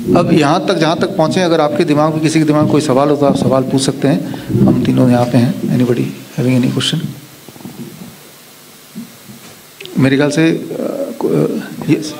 अब यहाँ तक जहाँ तक पहुँचे, अगर आपके दिमाग में किसी के दिमाग में कोई सवाल हो तो आप सवाल पूछ सकते हैं। हम तीनों यहाँ पे हैं। Anybody having any question? मेरे ख्याल से yes.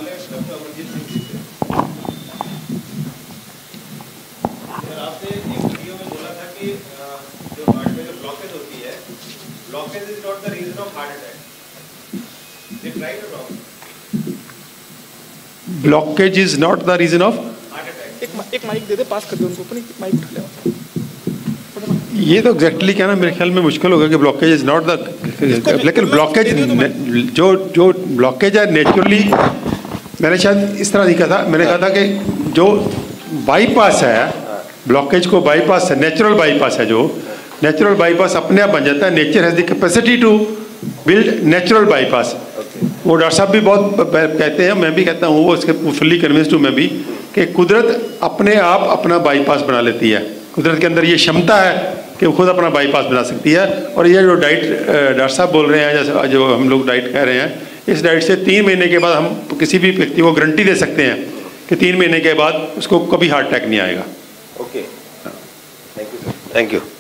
Blockage is not the reason of एक माइक दे दे, पास कर दे उनको, अपनी माइक उठा ले। ये तो एग्जैक्टली कहना मेरे ख्याल में मुश्किल होगा कि ब्लॉकेज इज नॉट द, लेकिन ब्लॉकेज जो ब्लॉकेज है नेचुरली, मैंने शायद इस तरह लिखा था, मैंने कहा था कि जो बाईपास है, ब्लॉकेज को बाईपास है, नेचुरल बाईपास है, जो नेचुरल बाईपास अपने आप बन जाता है। Nature has the capacity to build natural bypass. वो डॉक्टर साहब भी बहुत कहते हैं, मैं भी कहता हूँ, वो इसके फुल्ली कन्विंस्ड हूँ मैं भी, कि कुदरत अपने आप अपना बाईपास बना लेती है। कुदरत के अंदर ये क्षमता है कि वो खुद अपना बाईपास बना सकती है। और ये जो डाइट डॉक्टर साहब बोल रहे हैं, जैसे जो हम लोग डाइट कह रहे हैं, इस डाइट से 3 महीने के बाद हम किसी भी व्यक्ति को गारंटी दे सकते हैं कि 3 महीने के बाद उसको कभी हार्ट अटैक नहीं आएगा। Okay, thank you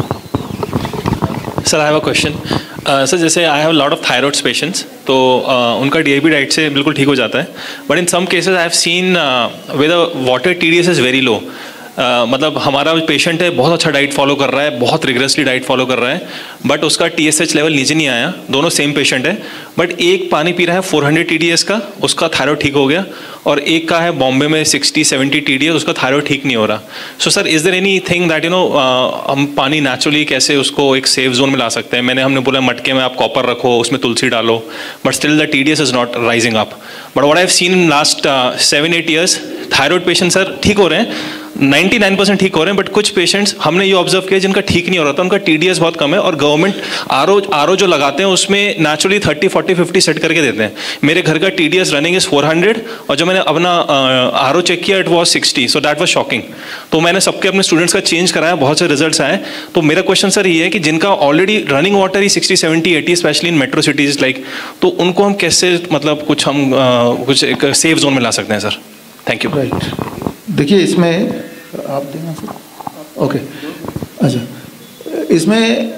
sir. I have a question sir. जैसे I have lot of thyroids patients, तो उनका डीआईपी डाइट से बिल्कुल ठीक हो जाता है, but in some cases I have seen with water TDS is very low. मतलब हमारा पेशेंट है, बहुत अच्छा डाइट फॉलो कर रहा है, बहुत रिगरसली डाइट फॉलो कर रहा है, बट उसका TSH लेवल नीचे नहीं आया। दोनों सेम पेशेंट है, बट एक पानी पी रहा है 400 TDS का, उसका थायराइड ठीक हो गया, और एक का है बॉम्बे में 60-70 TDS, उसका थायराइड ठीक नहीं हो रहा। So sir, is there any thing that हम पानी नेचुरली कैसे उसको एक सेफ जोन में ला सकते हैं? हमने बोला मटके में आप कॉपर रखो, उसमें तुलसी डालो, but still the TDS is not rising up. But what I have seen in last 7-8 years, thyroid patient sir ठीक हो रहे हैं, 99% ठीक हो रहे हैं, बट कुछ पेशेंट्स हमने ये ऑब्जर्व किया जिनका ठीक नहीं हो रहा था, उनका TDS बहुत कम है, और गवर्नमेंट आरओ जो लगाते हैं उसमें नेचुरली 30, 40, 50 सेट करके देते हैं। मेरे घर का TDS रनिंग इज 400, और जब मैंने अपना आरओ चेक किया it was 60, so that was shocking. तो मैंने सबके अपने स्टूडेंट्स का चेंज कराया, बहुत से रिजल्ट्स आए। तो मेरा क्वेश्चन सर ये है कि जिनका ऑलरेडी रनिंग वाटर ही 60, 70, 80, specially in metro cities like, तो उनको हम कैसे मतलब कुछ एक सेफ जोन में ला सकते हैं सर? Thank you. राइट, देखिए इसमें आप देना सर। ओके, अच्छा, इसमें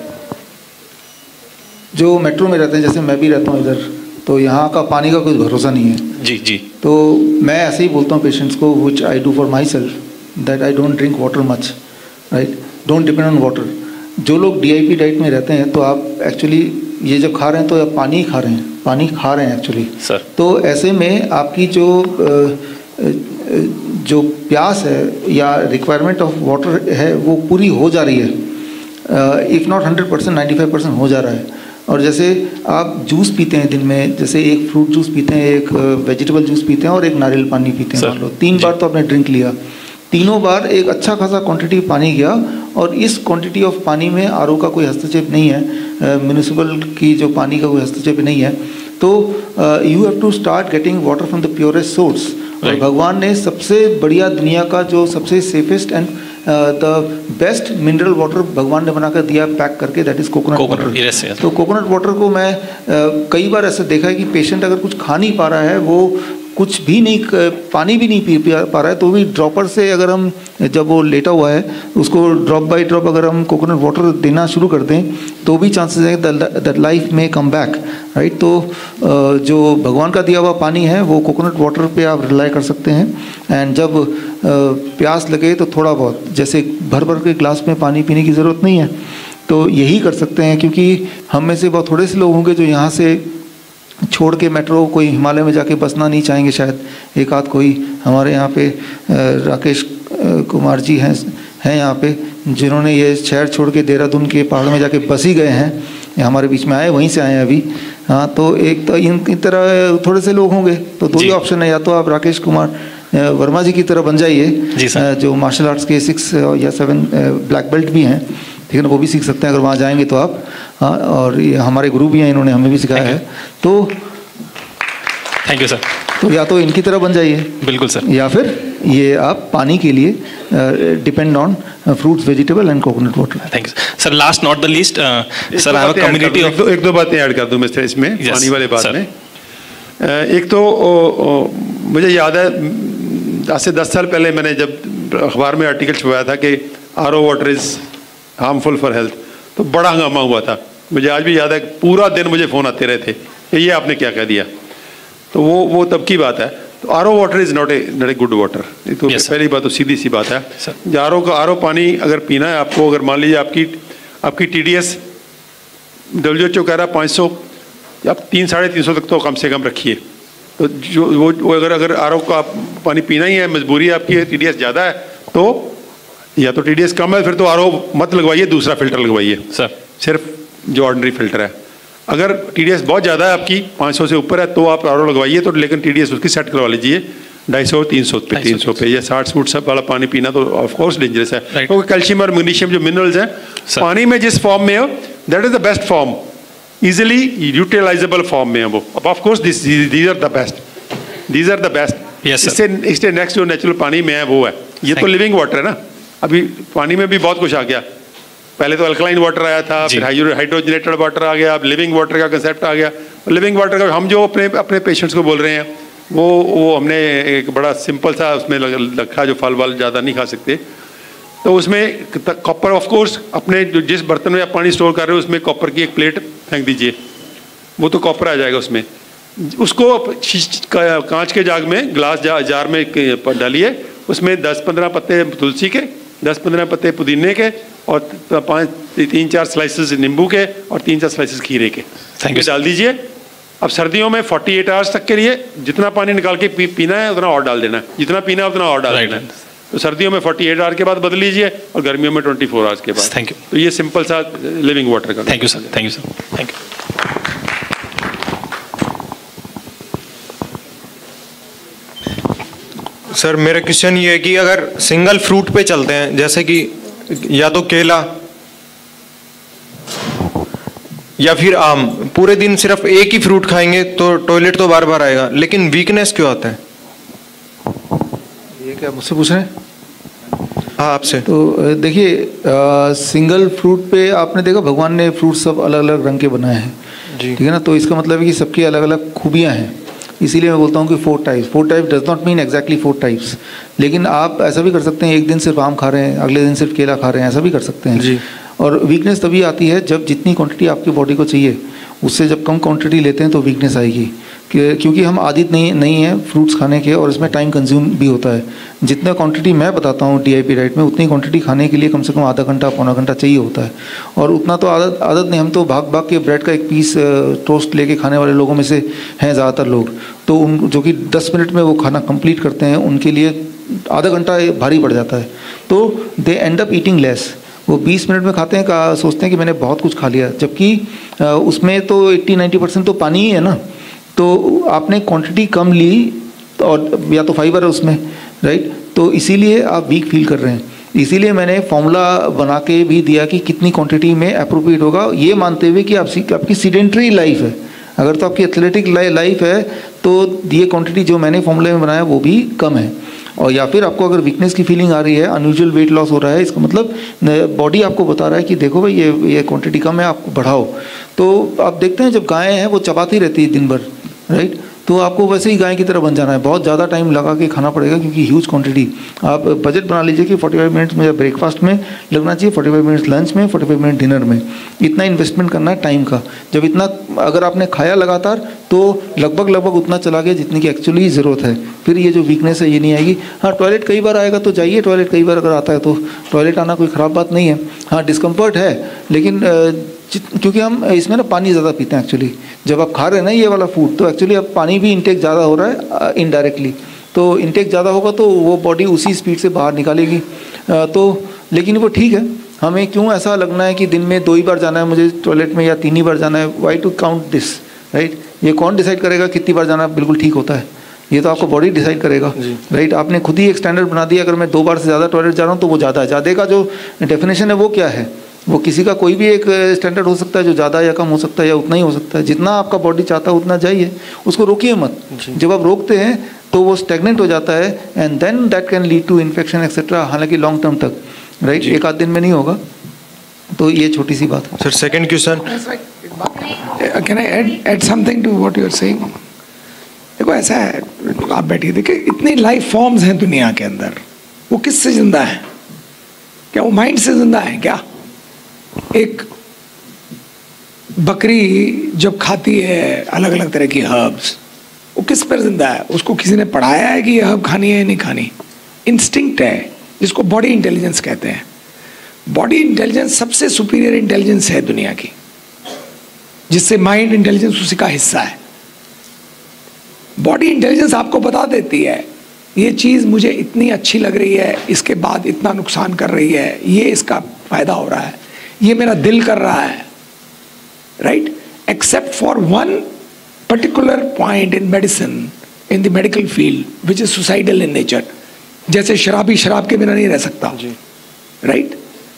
जो मेट्रो में रहते हैं, जैसे मैं भी रहता हूँ इधर, तो यहाँ का पानी का कोई भरोसा नहीं है। जी जी। तो मैं ऐसे ही बोलता हूँ पेशेंट्स को, which I do for myself, that I don't drink water much, right, don't depend on water. जो लोग DIP डाइट में रहते हैं, तो आप एक्चुअली ये जब खा रहे हैं तो आप पानी ही खा रहे हैं, पानी खा रहे हैं एक्चुअली सर। तो ऐसे में आपकी जो प्यास है या रिक्वायरमेंट ऑफ वाटर है वो पूरी हो जा रही है, इफ़ नॉट 100%, 95% हो जा रहा है। और जैसे आप जूस पीते हैं दिन में, जैसे एक फ्रूट जूस पीते हैं, एक वेजिटेबल जूस पीते हैं और एक नारियल पानी पीते हैं, मान लो 3 बार तो आपने ड्रिंक लिया, तीनों बार एक अच्छा खासा क्वांटिटी पानी गया, और इस क्वांटिटी ऑफ पानी में आरओ का कोई हस्तक्षेप नहीं है, म्यूनिसिपल की जो पानी का कोई हस्तक्षेप नहीं है, तो you have to start getting water from the purest source. और भगवान ने सबसे बढ़िया, दुनिया का जो सबसे safest and the best mineral water भगवान ने बनाकर दिया पैक करके, दैट इज़ कोकोनट वाटर। तो कोकोनट वाटर को मैं कई बार ऐसे देखा है कि पेशेंट अगर कुछ खा नहीं पा रहा है, वो कुछ भी नहीं, पानी भी नहीं पी पा रहा है, तो भी ड्रॉपर से अगर हम, जब वो लेटा हुआ है, उसको ड्रॉप बाय ड्रॉप अगर हम कोकोनट वाटर देना शुरू कर दें, तो भी चांसेस है दैट लाइफ में कम बैक, राइट। तो जो भगवान का दिया हुआ पानी है वो कोकोनट वाटर पे आप रिलाई कर सकते हैं। एंड जब प्यास लगे तो थोड़ा बहुत, जैसे भर भर के ग्लास में पानी पीने की ज़रूरत नहीं है, तो यही कर सकते हैं। क्योंकि हम में से बहुत थोड़े से लोग होंगे जो यहाँ से छोड़ के मेट्रो कोई हिमालय में जाके बसना नहीं चाहेंगे, शायद एक आध कोई हमारे यहाँ पे राकेश कुमार जी हैं यहाँ पे, जिन्होंने ये शहर छोड़ के देहरादून के पहाड़ में जाके बस ही गए हैं, हमारे बीच में आए, वहीं से आए हैं अभी। हाँ, तो एक तो इन तरह थोड़े से लोग होंगे, तो 2 ही ऑप्शन है, या तो आप राकेश कुमार वर्मा जी की तरह बन जाइए, जो मार्शल आर्ट्स के 6 या 7 ब्लैक बेल्ट भी हैं, ठीक है ना, वो भी सीख सकते हैं अगर वहाँ जाएंगे तो आप। हाँ, और ये हमारे गुरु भी हैं, इन्होंने हमें भी सिखाया है। तो थैंक यू सर। तो या तो इनकी तरह बन जाइए, बिल्कुल सर, या फिर ये आप पानी के लिए depend on fruits, vegetable and coconut water. Thank you sir. Last not the least sir, I have a community of, एक दो बातें ऐड कर दूं मैं इसमें, पानी वाले बात में। एक तो मुझे याद है आज से 10 साल पहले मैंने जब अखबार में आर्टिकल छपवाया था कि RO water is harmful for health, तो बड़ा हंगामा हुआ था। मुझे आज भी याद है, पूरा दिन मुझे फ़ोन आते रहे थे कि ये आपने क्या कह दिया। तो वो तब की बात है। तो RO water is not a good water. ये तो पहली बात तो सीधी सी बात है। RO पानी अगर पीना है आपको, अगर मान लीजिए आपकी TDS WHO कह रहा है 500, आप 300-350 तक तो कम से कम रखिए। तो जो वो अगर RO का पानी पीना ही है, मजबूरी है आपकी, TDS ज़्यादा है, तो या तो TDS कम है फिर तो RO मत लगवाइए, दूसरा फिल्टर लगवाइए सर, सिर्फ जो ऑर्डिनरी फिल्टर है। अगर TDS बहुत ज़्यादा है आपकी, 500 से ऊपर है, तो आप RO लगवाइए, तो लेकिन TDS उसकी सेट करवा लीजिए 250-300 पे। या 60 वाला पानी पीना तो ऑफ कोर्स डेंजरस है, क्योंकि कैल्शियम और मैग्नीशियम जो मिनरल्स हैं पानी में जिस फॉर्म में हो, that is the best form, easily utilizable form में है वो। Of course these are the best. इससे नेक्स्ट जो नेचुरल पानी में है वो है, ये तो लिविंग वाटर है ना। अभी पानी में भी बहुत कुछ आ गया, पहले तो अल्कलाइन वाटर आया था, फिर हाइड्रोजनेटेड वाटर आ गया, अब लिविंग वाटर का कंसेप्ट आ गया। लिविंग वाटर का हम जो अपने पेशेंट्स को बोल रहे हैं वो हमने एक बड़ा सिंपल सा उसमें रखा, जो फल वल ज़्यादा नहीं खा सकते, तो उसमें कॉपर ऑफ कोर्स अपने जो जिस बर्तन में आप पानी स्टोर कर रहे हो उसमें कॉपर की एक प्लेट फेंक दीजिए, वो तो कॉपर आ जाएगा उसमें। उसको कांच के जाग में, ग्लास जार में डालिए, उसमें 10-15 पत्ते तुलसी के, 10-15 पत्ते पुदीने के, और 3-4 स्लाइसेस नींबू के, और 3-4 स्लाइसेस खीरे के डाल दीजिए। अब सर्दियों में 48 आवर्स तक के लिए जितना पानी निकाल के पीना है उतना और डाल देना है, जितना पीना है उतना और डाल देना है। तो सर्दियों में 48 आवर्स के बाद बदल लीजिए, और गर्मियों में 24 आवर्स के बाद। Thank you. तो ये सिंपल सा लिविंग वाटर का। Thank you sir, thank you sir, thank you. Sir मेरा क्वेश्चन ये है कि अगर सिंगल फ्रूट पे चलते हैं, जैसे कि या तो केला या फिर आम, पूरे दिन सिर्फ एक ही फ्रूट खाएंगे तो टॉयलेट तो बार बार आएगा, लेकिन वीकनेस क्यों आता है? ये क्या मुझसे पूछ रहे हैं? हाँ आपसे। तो देखिए, सिंगल फ्रूट पे आपने देखा भगवान ने फ्रूट सब अलग अलग रंग के बनाए हैं, ठीक है ना। तो इसका मतलब है कि सबकी अलग अलग खूबियाँ हैं, इसीलिए मैं बोलता हूँ कि 4 types. 4 type does not mean exactly 4 types, लेकिन आप ऐसा भी कर सकते हैं, एक दिन सिर्फ आम खा रहे हैं, अगले दिन सिर्फ केला खा रहे हैं, ऐसा भी कर सकते हैं जी। और वीकनेस तभी आती है जब जितनी क्वांटिटी आपकी बॉडी को चाहिए उससे जब कम क्वांटिटी लेते हैं तो वीकनेस आएगी, क्योंकि हम आदित नहीं है फ्रूट्स खाने के, और इसमें टाइम कंज्यूम भी होता है। जितना क्वांटिटी मैं बताता हूँ DIP डाइट में, उतनी क्वांटिटी खाने के लिए कम से कम आधा घंटा पौना घंटा चाहिए होता है, और उतना तो आदत नहीं। हम तो भाग के ब्रेड का एक पीस टोस्ट लेके खाने वाले लोगों में से हैं ज़्यादातर लोग, तो उन जो कि 10 मिनट में वो खाना कंप्लीट करते हैं, उनके लिए आधा घंटा भारी पड़ जाता है, तो they end up eating less. वो 20 मिनट में खाते हैं, सोचते हैं कि मैंने बहुत कुछ खा लिया, जबकि उसमें तो 80-90% तो पानी ही है ना। तो आपने क्वांटिटी कम ली, और या तो फाइबर है उसमें, राइट, तो इसीलिए आप वीक फील कर रहे हैं। इसीलिए मैंने फॉर्मूला बना के भी दिया कि कितनी क्वांटिटी में अप्रोप्रिएट होगा, ये मानते हुए कि आपकी सीडेंट्री लाइफ है। अगर तो आपकी एथलेटिक लाइफ है तो ये क्वांटिटी जो मैंने फॉर्मूले में बनाया वो भी कम है। और या फिर आपको अगर वीकनेस की फीलिंग आ रही है, अनयूजुअल वेट लॉस हो रहा है, इसका मतलब बॉडी आपको बता रहा है कि देखो भाई ये क्वांटिटी कम है, आपको बढ़ाओ। तो आप देखते हैं जब गायें हैं वो चबाती रहती है दिन भर, राइट, तो आपको वैसे ही गाय की तरह बन जाना है, बहुत ज़्यादा टाइम लगा के खाना पड़ेगा, क्योंकि ह्यूज क्वांटिटी। आप बजट बना लीजिए कि 45 मिनट्स में ब्रेकफास्ट में लगना चाहिए, 45 मिनट्स लंच में, 45 मिनट डिनर में, इतना इन्वेस्टमेंट करना है टाइम का। जब इतना अगर आपने खाया लगातार तो लगभग उतना चला गया जितनी की एक्चुअली ज़रूरत है, फिर ये जो वीकनेस है ये नहीं आएगी। हाँ, टॉयलेट कई बार आएगा तो जाइए टॉयलेट, कई बार अगर आता है तो टॉयलेट आना कोई ख़राब बात नहीं है। हाँ, डिस्कम्फर्ट है, लेकिन क्योंकि हम इसमें ना पानी ज़्यादा पीते हैं एक्चुअली, जब आप खा रहे हैं ना ये वाला फूड, तो एक्चुअली अब पानी भी इंटेक ज़्यादा हो रहा है इनडायरेक्टली, तो इंटेक ज़्यादा होगा तो वो बॉडी उसी स्पीड से बाहर निकालेगी। तो लेकिन वो ठीक है, हमें क्यों ऐसा लगना है कि दिन में 2 ही बार जाना है मुझे टॉयलेट में या 3 ही बार जाना है? Why to count this, right? ये कौन डिसाइड करेगा कितनी बार जाना बिल्कुल ठीक होता है? ये तो आपको बॉडी डिसाइड करेगा, राइट? आपने खुद ही एक स्टैंडर्ड बना दिया, अगर मैं 2 बार से ज़्यादा टॉयलेट जा रहा हूँ तो वो ज़्यादा है। ज़्यादा का जो डेफिनेशन है वो क्या है? वो किसी का कोई भी एक स्टैंडर्ड हो सकता है, जो ज़्यादा या कम हो सकता है या उतना ही हो सकता है। जितना आपका बॉडी चाहता है उतना जाइए, उसको रोकिए मत। जब आप रोकते हैं तो वो स्टेगनेंट हो जाता है and then that can lead to infection etcetera, हालांकि लॉन्ग टर्म तक, राइट? एक आध दिन में नहीं होगा। तो ये छोटी सी बात है। Sir, second question, can I add something to what you are saying? देखो, देखो ऐसा है, आप बैठिए, देखिए इतनी लाइफ फॉर्म्स हैं दुनिया के अंदर, वो किससे जिंदा है? क्या वो माइंड से जिंदा है क्या? एक बकरी जब खाती है अलग अलग तरह की हर्ब्स, वो किस पर जिंदा है? उसको किसी ने पढ़ाया है कि ये हर्ब खानी है या नहीं खानी? इंस्टिंक्ट है, जिसको बॉडी इंटेलिजेंस कहते हैं। बॉडी इंटेलिजेंस सबसे सुपीरियर इंटेलिजेंस है दुनिया की, जिससे माइंड इंटेलिजेंस उसी का हिस्सा है। बॉडी इंटेलिजेंस आपको बता देती है ये चीज़ मुझे इतनी अच्छी लग रही है, इसके बाद इतना नुकसान कर रही है, ये इसका फायदा हो रहा है, ये मेरा दिल कर रहा है, right? Except for one particular point in medicine, in the medical field which is suicidal in nature. जैसे शराबी शराब के बिना नहीं रह सकता, राइट?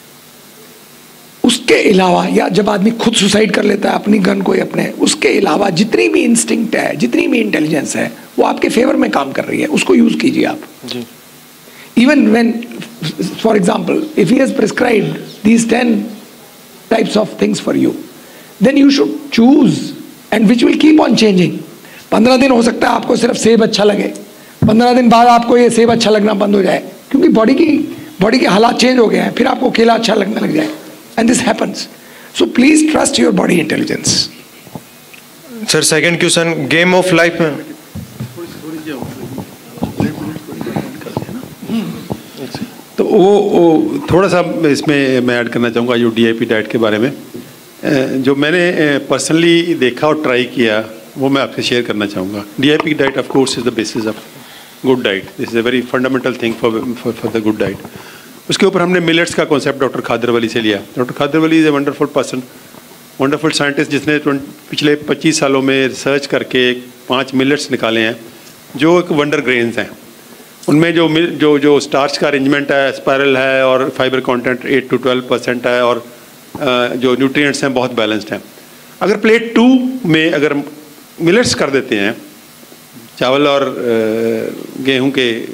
उसके अलावा, या जब आदमी खुद सुसाइड कर लेता है अपनी गन को, अपने, उसके अलावा जितनी भी इंस्टिंक्ट है, जितनी भी इंटेलिजेंस है, वो आपके फेवर में काम कर रही है, उसको यूज कीजिए आप। Even when, for example, if he has prescribed these 10 types of things for you, then you should choose and which will keep on changing. 15 दिन हो सकता है आपको सिर्फ सेब अच्छा लगे, 15 दिन बाद आपको ये सेब अच्छा लगना बंद हो जाए, क्योंकि बॉडी के हालात चेंज हो गए हैं, फिर आपको केला अच्छा लगने लग जाए। And this happens. So please trust your body intelligence. Sir second question, game of life में तो वो थोड़ा सा इसमें मैं ऐड करना चाहूँगा जो DIP डाइट के बारे में, जो मैंने पर्सनली देखा और ट्राई किया वो मैं आपसे शेयर करना चाहूँगा। DIP diet of course is the basis of good diet, this is a very fundamental thing for the good diet. उसके ऊपर हमने मिलेट्स का कॉन्सेप्ट डॉक्टर खादरवली से लिया। Doctor Khadar Vali is a wonderful person, wonderful scientist, जिसने पिछले 25 सालों में रिसर्च करके 5 मिलेट्स निकाले हैं जो एक वंडर ग्रेन्स हैं। उनमें जो स्टार्च का अरेंजमेंट है, स्पायरल है, और फाइबर कंटेंट 8 to 12% है, और जो न्यूट्रिएंट्स हैं बहुत बैलेंस्ड हैं। अगर प्लेट 2 में अगर मिलेट्स कर देते हैं, चावल और गेहूं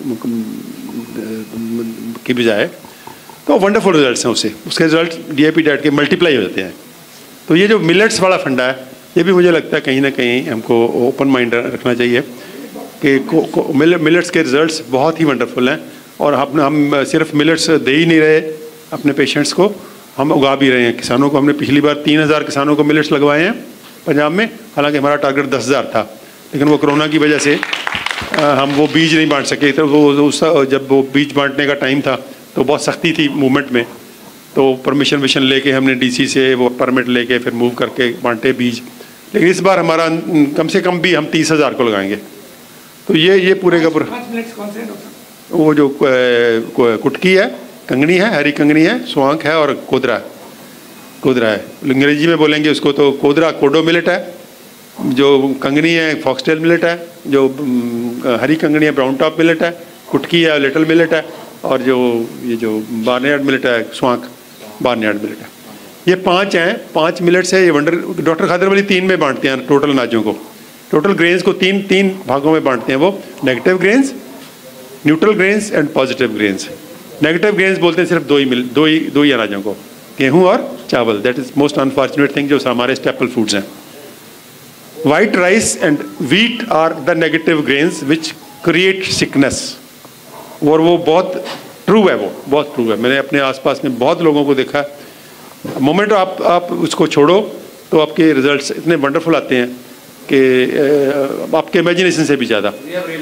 की बजाय, तो वंडरफुल रिजल्ट्स हैं उसके रिजल्ट DIP डाइट के मल्टीप्लाई हो जाते हैं। तो ये जो मिलेट्स वाला फंडा है, ये भी मुझे लगता है कहीं ना कहीं हमको ओपन माइंड रखना चाहिए कि मिलेट्स के रिजल्ट्स बहुत ही वंडरफुल हैं, और हम सिर्फ मिलेट्स दे ही नहीं रहे अपने पेशेंट्स को, हम उगा भी रहे हैं। किसानों को हमने पिछली बार 3000 किसानों को मिलेट्स लगवाए हैं पंजाब में, हालांकि हमारा टारगेट 10,000 था, लेकिन वो कोरोना की वजह से हम वो बीज नहीं बांट सके। तो जब वो बीज बांटने का टाइम था तो बहुत सख्ती थी मूवमेंट में, तो परमिशन लेके हमने DC से वो परमिट लेके फिर मूव करके बांटे बीज। लेकिन इस बार हमारा कम से कम भी हम 30,000 को लगाएंगे। तो ये पूरे का पूरा, वो जो कुटकी है, कंगनी है, हरी कंगनी है, स्वांख है, और कोदरा है। अंग्रेजी में बोलेंगे उसको तो कोदरा कोडो मिलेट है, जो कंगनी है फॉक्सटेल मिलेट है, जो हरी कंगनी है ब्राउन टॉप मिलेट है, कुटकी है लिटिल मिलेट है, और ये जो बार्नयार्ड मिलेट है स्वांख बार्नयार्ड मिलेट है। ये 5 हैं, 5 मिलेट्स है। ये वंडर डॉक्टर खादरवली 3 में बांटते हैं टोटल अनाजों को, टोटल ग्रेन्स को 3 भागों में बांटते हैं वो, negative grains, neutral grains and positive grains. Negative grains बोलते हैं सिर्फ दो ही अनाजों को, गेहूँ और चावल। That is most unfortunate thing, जो हमारे स्टेपल फूड्स हैं। White rice and wheat are the negative grains which create sickness। और वो बहुत ट्रू है, वो बहुत ट्रू है। मैंने अपने आसपास में बहुत लोगों को देखा। मोमेंट आप उसको छोड़ो तो आपके रिजल्ट्स इतने वंडरफुल आते हैं कि आपके इमेजिनेशन से भी ज़्यादा।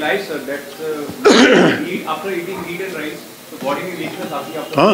हाँ,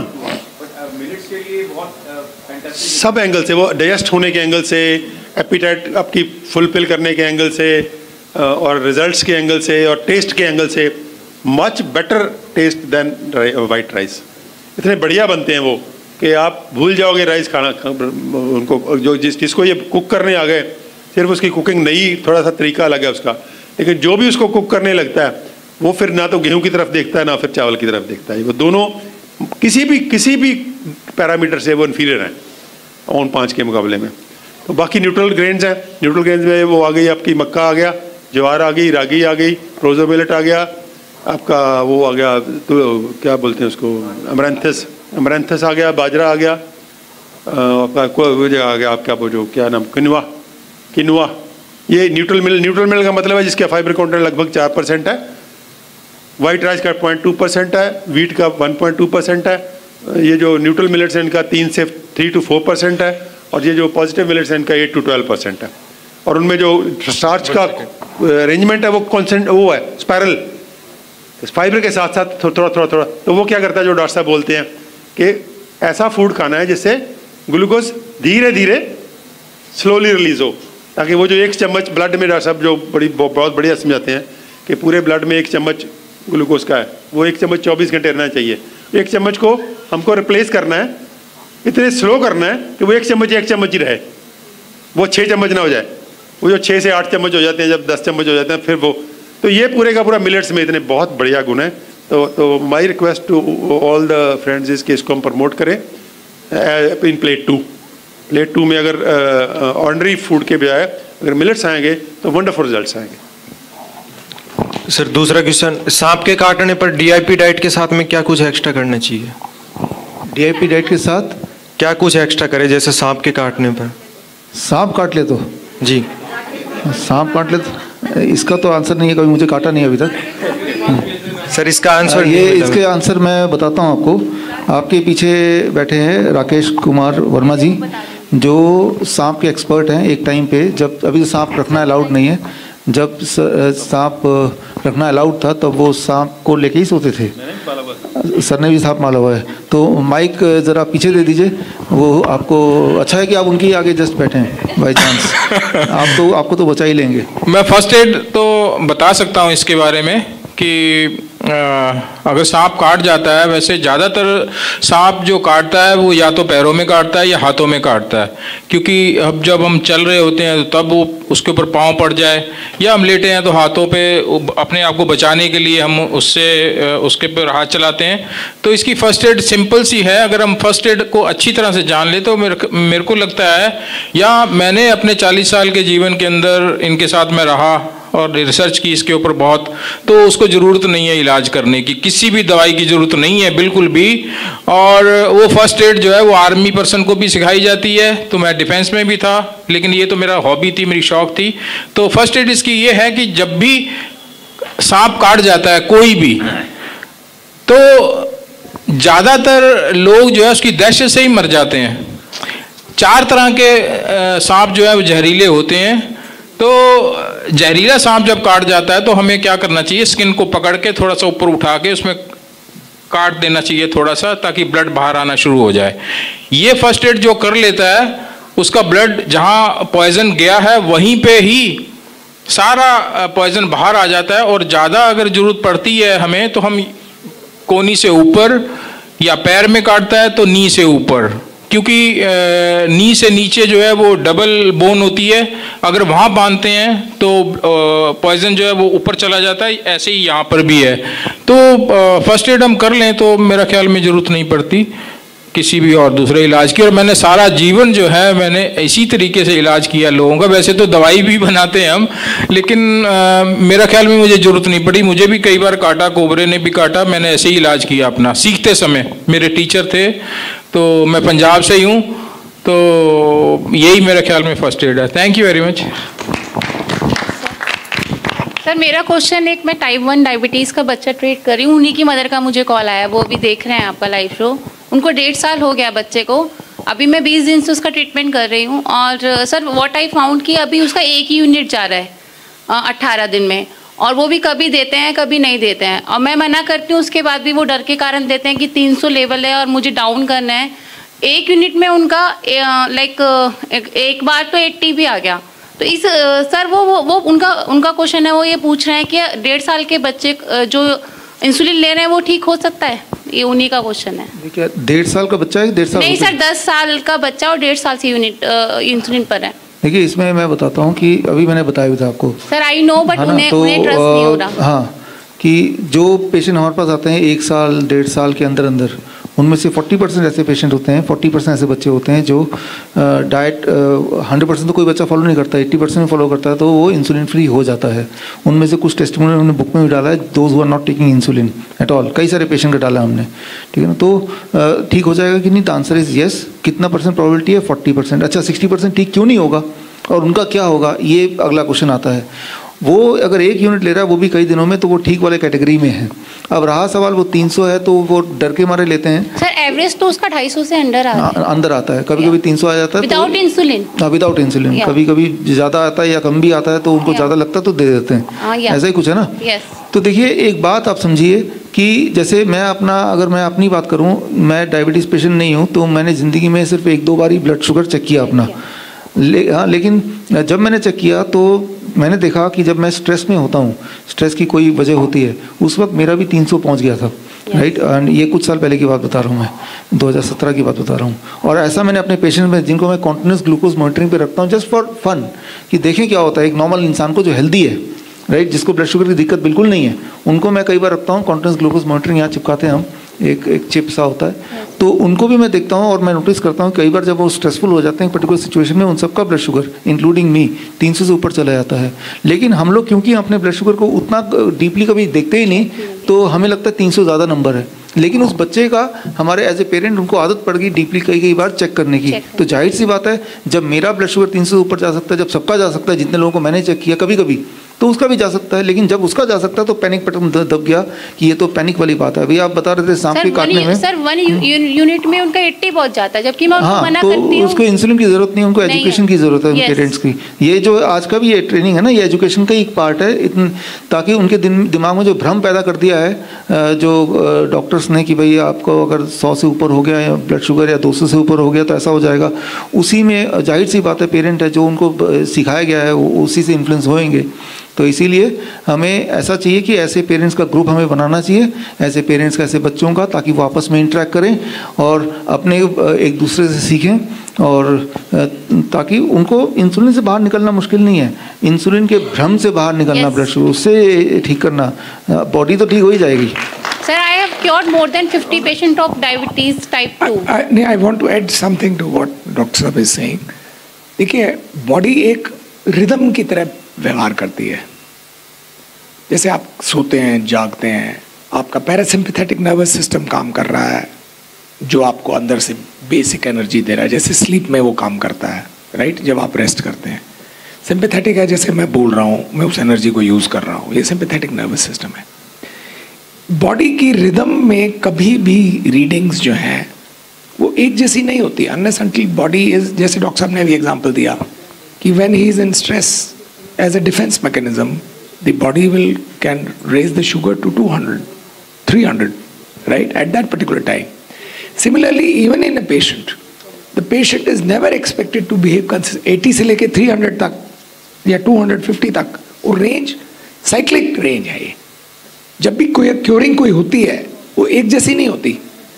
सब एंगल से, वो डाइजेस्ट होने के एंगल से, एपिटाइट आपकी फुलफिल करने के एंगल से, और रिजल्ट्स के एंगल से, और टेस्ट के एंगल से much better taste than white rice. इतने बढ़िया बनते हैं वो कि आप भूल जाओगे राइस खाना। उनको जिसको ये कुक करने आ गए, सिर्फ उसकी कुकिंग नई, थोड़ा सा तरीका अलग है उसका, लेकिन जो भी उसको कुक करने लगता है वो फिर ना तो गेहूं की तरफ देखता है ना फिर चावल की तरफ देखता है। वो दोनों किसी भी पैरामीटर से वो इन्फीरियर हैं उन 5 के मुकाबले में। तो बाकी न्यूट्रल ग्रेन्स हैं। न्यूट्रल ग्रेन्स में वो आ गई आपकी मक्का आ गया, ज्वार आ गई, रागी आ गई, प्रोजो मिलेट आ गया, आपका वो आ गया, तो क्या बोलते हैं उसको, अमरैंथस आ गया, बाजरा आ गया, आपका वो आ गया आपका वो जो क्या नाम, किनुआ ये न्यूट्रल मिल का मतलब है जिसका फाइबर कंटेंट लगभग 4% है, वाइट राइस का 0.2% है, वीट का 1.2% है, ये जो न्यूट्रल मिलेट्स हैं इनका 3 to 4% है, और ये जो पॉजिटिव मिलेट्स हैं इनका 8 to 12% है। और उनमें जो स्टार्च का अरेंजमेंट है वो कॉन्सेंट वो है स्पायरल, फाइबर के साथ साथ थोड़ा। तो वो क्या करता है, जो डॉक्टर साहब बोलते हैं कि ऐसा फूड खाना है जिससे ग्लूकोज धीरे धीरे स्लोली रिलीज हो, ताकि वो जो 1 चम्मच ब्लड में, डॉक्टर साहब जो बहुत बढ़िया समझाते हैं कि पूरे ब्लड में 1 चम्मच ग्लूकोज का है, वो 1 चम्मच 24 घंटे रहना चाहिए। 1 चम्मच को हमको रिप्लेस करना है, इतने स्लो करना है कि वो 1 चम्मच ही रहे, वो 6 चम्मच ना हो जाए। वो जो 6 से 8 चम्मच हो जाते हैं, जब 10 चम्मच हो जाते हैं फिर वो, तो ये पूरे का पूरा मिलेट्स में इतने बहुत बढ़िया गुण है। तो my request to all the friends is कि इसको हम प्रमोट करें इन प्लेट 2 में। अगर ऑर्डिनरी फूड के बजाय अगर मिलेट्स आएंगे तो वंडरफुल रिजल्ट्स आएंगे। सर दूसरा क्वेश्चन, सांप के काटने पर डीआईपी डाइट के साथ में क्या कुछ एक्स्ट्रा करना चाहिए? डीआईपी डाइट के साथ क्या कुछ एक्स्ट्रा करे, जैसे सांप के काटने पर? सांप काट ले तो जी, सांप काट ले तो इसका तो आंसर नहीं है, कभी मुझे काटा नहीं अभी तक। सर इसका आंसर इसके आंसर मैं बताता हूँ आपको। आपके पीछे बैठे हैं राकेश कुमार वर्मा जी, जो सांप के एक्सपर्ट हैं। एक टाइम पे जब अभी सांप रखना अलाउड नहीं है, जब सांप रखना अलाउड था तब वो सांप को लेके ही सोते थे। सर ने भी सांप माला हुआ है। तो माइक ज़रा पीछे दे दीजिए, वो आपको अच्छा है कि आप उनके आगे जस्ट बैठे हैं बाई चांस। आपको तो बचा ही लेंगे। मैं फर्स्ट एड तो बता सकता हूँ इसके बारे में कि अगर सांप काट जाता है, वैसे ज़्यादातर सांप जो काटता है वो या तो पैरों में काटता है या हाथों में काटता है, क्योंकि अब जब हम चल रहे होते हैं तो तब वो उसके ऊपर पाँव पड़ जाए, या हम लेटे हैं तो हाथों पे अपने आप को बचाने के लिए हम उसके पर हाथ चलाते हैं। तो इसकी फर्स्ट एड सिंपल सी है। अगर हम फर्स्ट एड को अच्छी तरह से जान ले तो मेरे को लगता है, या मैंने अपने 40 साल के जीवन के अंदर इनके साथ में रहा और रिसर्च की इसके ऊपर बहुत, तो उसको ज़रूरत नहीं है इलाज करने की, किसी भी दवाई की ज़रूरत नहीं है बिल्कुल भी। और वो फर्स्ट एड जो है वो आर्मी पर्सन को भी सिखाई जाती है। तो मैं डिफेंस में भी था, लेकिन ये तो मेरा हॉबी थी, मेरी शौक थी। तो फर्स्ट एड इसकी ये है कि जब भी सांप काट जाता है कोई भी, तो ज़्यादातर लोग जो है उसकी दहशत से ही मर जाते हैं। 4 तरह के सांप जो है वो जहरीले होते हैं। तो जहरीला सांप जब काट जाता है तो हमें क्या करना चाहिए, स्किन को पकड़ के थोड़ा सा ऊपर उठा के उसमें काट देना चाहिए थोड़ा सा, ताकि ब्लड बाहर आना शुरू हो जाए। ये फर्स्ट एड जो कर लेता है उसका ब्लड जहाँ पॉइजन गया है वहीं पे ही सारा पॉइजन बाहर आ जाता है। और ज़्यादा अगर ज़रूरत पड़ती है हमें तो हम कोहनी से ऊपर, या पैर में काटता है तो नी से ऊपर, क्योंकि नी से नीचे जो है वो डबल बोन होती है, अगर वहाँ बांधते हैं तो पॉइजन जो है वो ऊपर चला जाता है। ऐसे ही यहाँ पर भी है। तो फर्स्ट एड हम कर लें तो मेरा ख्याल में ज़रूरत नहीं पड़ती किसी भी और दूसरे इलाज की। और मैंने सारा जीवन जो है मैंने इसी तरीके से इलाज किया लोगों का। वैसे तो दवाई भी बनाते हैं हम, लेकिन मेरा ख्याल में मुझे ज़रूरत नहीं पड़ी। मुझे भी कई बार काटा, कोबरे ने भी काटा, मैंने ऐसे ही इलाज किया अपना सीखते समय। मेरे टीचर थे, तो मैं पंजाब से ही हूँ, तो यही मेरे ख्याल में फर्स्ट एड है। Thank you very much. Sir मेरा क्वेश्चन, एक मैं टाइप 1 डायबिटीज़ का बच्चा ट्रीट कर रही हूँ, उन्हीं की मदर का मुझे कॉल आया, वो भी देख रहे हैं आपका लाइव शो। उनको 1.5 साल हो गया बच्चे को, अभी मैं 20 दिन से उसका ट्रीटमेंट कर रही हूँ। और सर व्हाट आई फाउंड कि अभी उसका 1 ही यूनिट जा रहा है 18 दिन में, और वो भी कभी देते हैं कभी नहीं देते हैं। और मैं मना करती हूँ, उसके बाद भी वो डर के कारण देते हैं कि 300 लेवल है और मुझे डाउन करना है। 1 यूनिट में उनका एक बार तो 80 भी आ गया। तो इस सर वो उनका क्वेश्चन है, वो ये पूछ रहे हैं कि 1.5 साल के बच्चे जो इंसुलिन ले रहे हैं वो ठीक हो सकता है? ये उन्हीं का क्वेश्चन है। क्या 1.5 साल का बच्चा है? 1.5 साल नहीं सर, 10 साल का बच्चा और 1.5 साल से यूनिट इंसुलिन पर है। देखिए इसमें मैं बताता हूँ कि अभी मैंने बताया भी था आपको सर, आई नो, बट उन्हें ट्रस्ट नहीं हो रहा। हाँ, कि जो पेशेंट हमारे पास आते हैं 1 साल 1.5 साल के अंदर उनमें से 40% ऐसे पेशेंट होते हैं, 40% ऐसे बच्चे होते हैं जो डाइट 100% तो कोई बच्चा फॉलो नहीं करता, 80% में फॉलो करता है, तो वो इंसुलिन फ्री हो जाता है। उनमें से कुछ टेस्टिमोनियल हमने बुक में भी डाला है, those who are not taking insulin at all, कई सारे पेशेंट का डाला हमने, ठीक है ना। तो ठीक हो जाएगा कि नहीं? The answer is yes. कितना % प्रोबेबिलिटी है? 40%। अच्छा, 60% ठीक क्यों नहीं होगा? और उनका क्या होगा, ये अगला क्वेश्चन आता है। वो अगर 1 यूनिट ले रहा है वो भी कई दिनों में, तो वो ठीक वाले कैटेगरी में है। अब रहा सवाल वो 300 है तो वो डर के मारे लेते हैं। सर एवरेज तो उसका 250 से अंदर आता है, कभी कभी 300 आ जाता है विदाउट इंसुलिन। हाँ, विदाउट इंसुलिन। कभी कभी ज़्यादा आता है या कम भी आता है, तो उनको ज़्यादा लगता है तो दे देते हैं। ऐसा ही कुछ है ना। तो देखिए एक बात आप समझिए कि जैसे अगर मैं अपनी बात करूं, मैं डायबिटीज़ पेशेंट नहीं हूं, तो मैंने ज़िंदगी में सिर्फ 1-2 बार ही ब्लड शुगर चेक किया अपना। लेकिन जब मैंने चेक किया तो मैंने देखा कि जब मैं स्ट्रेस में होता हूँ, स्ट्रेस की कोई वजह होती है, उस वक्त मेरा भी 300 पहुँच गया था। राइट। एंड ये कुछ साल पहले की बात बता रहा हूँ, मैं 2017 की बात बता रहा हूँ। और ऐसा मैंने अपने पेशेंट में, जिनको मैं कॉन्टिन्यूस ग्लूकोज मॉनिटरिंग पे रखता हूँ जस्ट फॉर फन, कि देखें क्या होता है एक नॉर्मल इंसान को जो हेल्दी है, राइट, जिसको ब्लड शुगर की दिक्कत बिल्कुल नहीं है, उनको मैं कई बार रखता हूँ कॉन्टिन्यूस ग्लूकोज मॉनिटरिंग। यहाँ चिपकाते हैं हम, एक चिप सा होता है, तो उनको भी मैं देखता हूँ और मैं नोटिस करता हूँ कई बार जब वो स्ट्रेसफुल हो जाते हैं पर्टिकुलर सिचुएशन में, उन सबका ब्लड शुगर इंक्लूडिंग मी 300 से ऊपर चला जाता है। लेकिन हम लोग क्योंकि अपने ब्लड शुगर को उतना डीपली कभी देखते ही नहीं, तो हमें लगता है 300 ज़्यादा नंबर है। लेकिन उस बच्चे का हमारे एज ए पेरेंट उनको आदत पड़ गई डीपली कई बार चेक करने की। तो जाहिर सी बात है, जब मेरा ब्लड शुगर 300 से ऊपर जा सकता है, जब सबका जा सकता है, जितने लोगों को मैंने चेक किया कभी कभी, तो उसका भी जा सकता है। लेकिन जब उसका जा सकता है तो पैनिक बटन दब गया कि ये तो पैनिक वाली बात है। अभी आप बता रहे थे सांप के काटने में सर 1 यूनिट में उनका 80 पहुंच जाता है, जबकि मैं उनको मना करती हूं। उसको इंसुलिन की जरूरत नहीं, उनको एजुकेशन की जरूरत है पेरेंट्स की। ये जो आज का भी ये ट्रेनिंग है ना, ये एजुकेशन का एक पार्ट है, ताकि उनके दिमाग में जो भ्रम पैदा कर दिया है जो डॉक्टर्स ने कि भाई आपको अगर 100 से ऊपर हो गया या ब्लड शुगर या 200 से ऊपर हो गया तो ऐसा हो जाएगा। उसी में जाहिर सी बात है पेरेंट है, जो उनको सिखाया गया है उसी से इन्फ्लुएंस होएंगे। तो इसीलिए हमें ऐसा चाहिए कि ऐसे पेरेंट्स का ग्रुप हमें बनाना चाहिए, ऐसे पेरेंट्स का, ऐसे बच्चों का, ताकि वो आपस में इंटरेक्ट करें और अपने एक दूसरे से सीखें, और ताकि उनको इंसुलिन से बाहर निकलना मुश्किल नहीं है, इंसुलिन के भ्रम से बाहर निकलना, ब्लड शुगर उससे ठीक करना, बॉडी तो ठीक हो ही जाएगी। Sir, I have cured more than 50 patients of diabetes type 2. I want to add something to what Dr. Saab is saying. देखिए बॉडी एक रिदम की तरह व्यवहार करती है। जैसे आप सोते हैं, जागते हैं, आपका पैरासिम्पैथेटिक नर्वस सिस्टम काम कर रहा है, जो आपको अंदर से बेसिक एनर्जी दे रहा है। जैसे स्लीप में वो काम करता है, राइट, जब आप रेस्ट करते हैं। सिंपैथेटिक है, जैसे मैं बोल रहा हूँ, मैं उस एनर्जी को यूज़ कर रहा हूँ, ये सिंपैथेटिक नर्वस सिस्टम है। बॉडी की रिदम में कभी भी रीडिंग्स जो हैं वो एक जैसी नहीं होती, अनलेस अनटिल बॉडी इज, जैसे डॉक्टर साहब ने भी एग्जांपल दिया कि when he is in stress as a defence mechanism, the body will can raise the sugar to 200, 300, right, at that particular time. Similarly even in a patient, the patient is never expected to behave consistent 80 से लेके 300 तक या 250 तक, वो range cyclic range है। ये जब भी कोई क्योरिंग कोई होती है वो एक जैसी नहीं होती।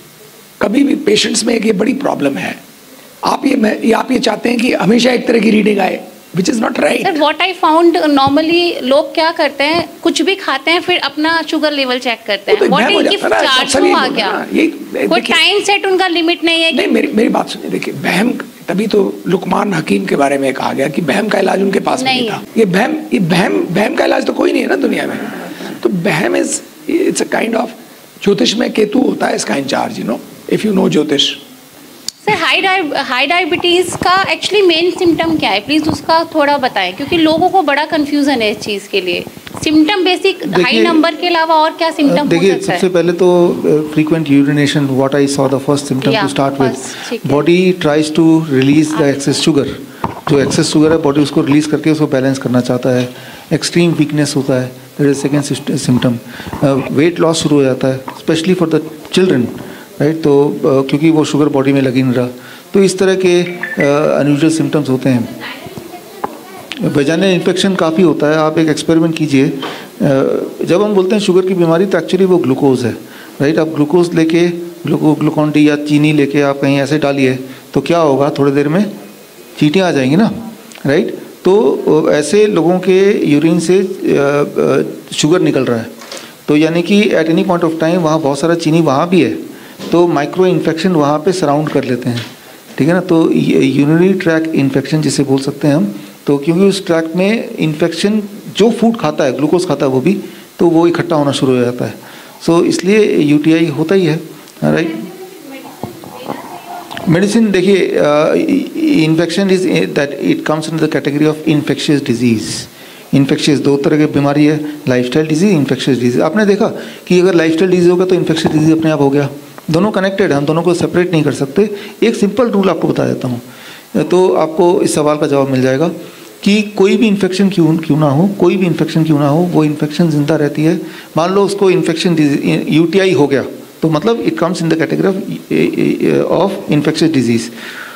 कभी भी पेशेंट्स में एक ये बड़ी प्रॉब्लम है, आप ये चाहते हैं कि हमेशा एक तरह की रीडिंग आए, which is not right. Sir, what I found normally लोग क्या करते हैं, कुछ भी खाते हैं फिर अपना शुगर लेवल चेक करते हैं। What is if चार्ज हुआ क्या? कोई टाइम सेट उनका लिमिट नहीं है। नहीं, मेरी बात सुनिए। देखिए बहम, तभी तो लुकमान हकीम के बारे में कहा गया कि बहम का इलाज उनके पास नहीं था। ये बहम का इलाज तो कोई नहीं है ना दुनिया में। तो बहम इट्स अ काइंड ऑफ, ज्योतिष में केतु होता है इसका इंचार्ज, इफ यू नो ज्योतिष। सर हाई डायबिटीज का एक्चुअली मेन सिम्टम क्या है, प्लीज उसका थोड़ा बताएं, क्योंकि लोगों को बड़ा कंफ्यूजन है इस चीज के लिए। सिम्टम बेसिक हाई नंबर के अलावा और क्या सिम्टम हो सकता है? सबसे पहले तो frequent urination, what I saw the first symptom to start with. Body tries to release the excess sugar, जो एक्सेस शुगर है बॉडी उसको रिलीज करके उसको बैलेंस करना चाहता है। एक्सट्रीम वीकनेस होता है, that is second symptom. Weight loss शुरू हो जाता है, specially for the children, right, तो क्योंकि वो शुगर बॉडी में लगी नहीं रहा। तो इस तरह के अनयूजुअल सिम्टम्स होते हैं। वजाइनल इन्फेक्शन काफ़ी होता है। आप एक एक्सपेरिमेंट कीजिए, जब हम बोलते हैं शुगर की बीमारी तो एक्चुअली वो ग्लूकोज है, राइट। आप ग्लूकोज लेके ग्लूकोन डी या चीनी लेके आप कहीं ऐसे डालिए तो क्या होगा, थोड़ी देर में चींटियाँ आ जाएंगी ना, राइट। तो ऐसे लोगों के यूरिन से शुगर निकल रहा है, तो यानी कि at any point of time वहाँ बहुत सारा चीनी वहाँ भी है, तो माइक्रो इन्फेक्शन वहाँ पे सराउंड कर लेते हैं, ठीक है ना। तो यूरिनरी ट्रैक इन्फेक्शन जिसे बोल सकते हैं हम, तो क्योंकि उस ट्रैक में इन्फेक्शन जो फूड खाता है, ग्लूकोज खाता है वो भी, तो वो इकट्ठा होना शुरू हो जाता है। सो इसलिए यूटीआई होता ही है, राइट। मेडिसिन देखिए, infection is that it comes in the category of infectious disease. Infectious दो तरह की बीमारी है, लाइफस्टाइल डिजीज, इन्फेक्शियस डिजीज। आपने देखा कि अगर लाइफस्टाइल डिजीज होगा तो इन्फेक्शियस डिजीज अपने आप हो गया, दोनों कनेक्टेड है, हम दोनों को सेपरेट नहीं कर सकते। एक सिंपल रूल आपको बता देता हूँ तो आपको इस सवाल का जवाब मिल जाएगा कि कोई भी इन्फेक्शन क्यों ना हो, कोई भी इन्फेक्शन क्यों ना हो, वो इन्फेक्शन जिंदा रहती है। मान लो उसको इन्फेक्शन UTI हो गया तो मतलब it comes in the category of infectious disease.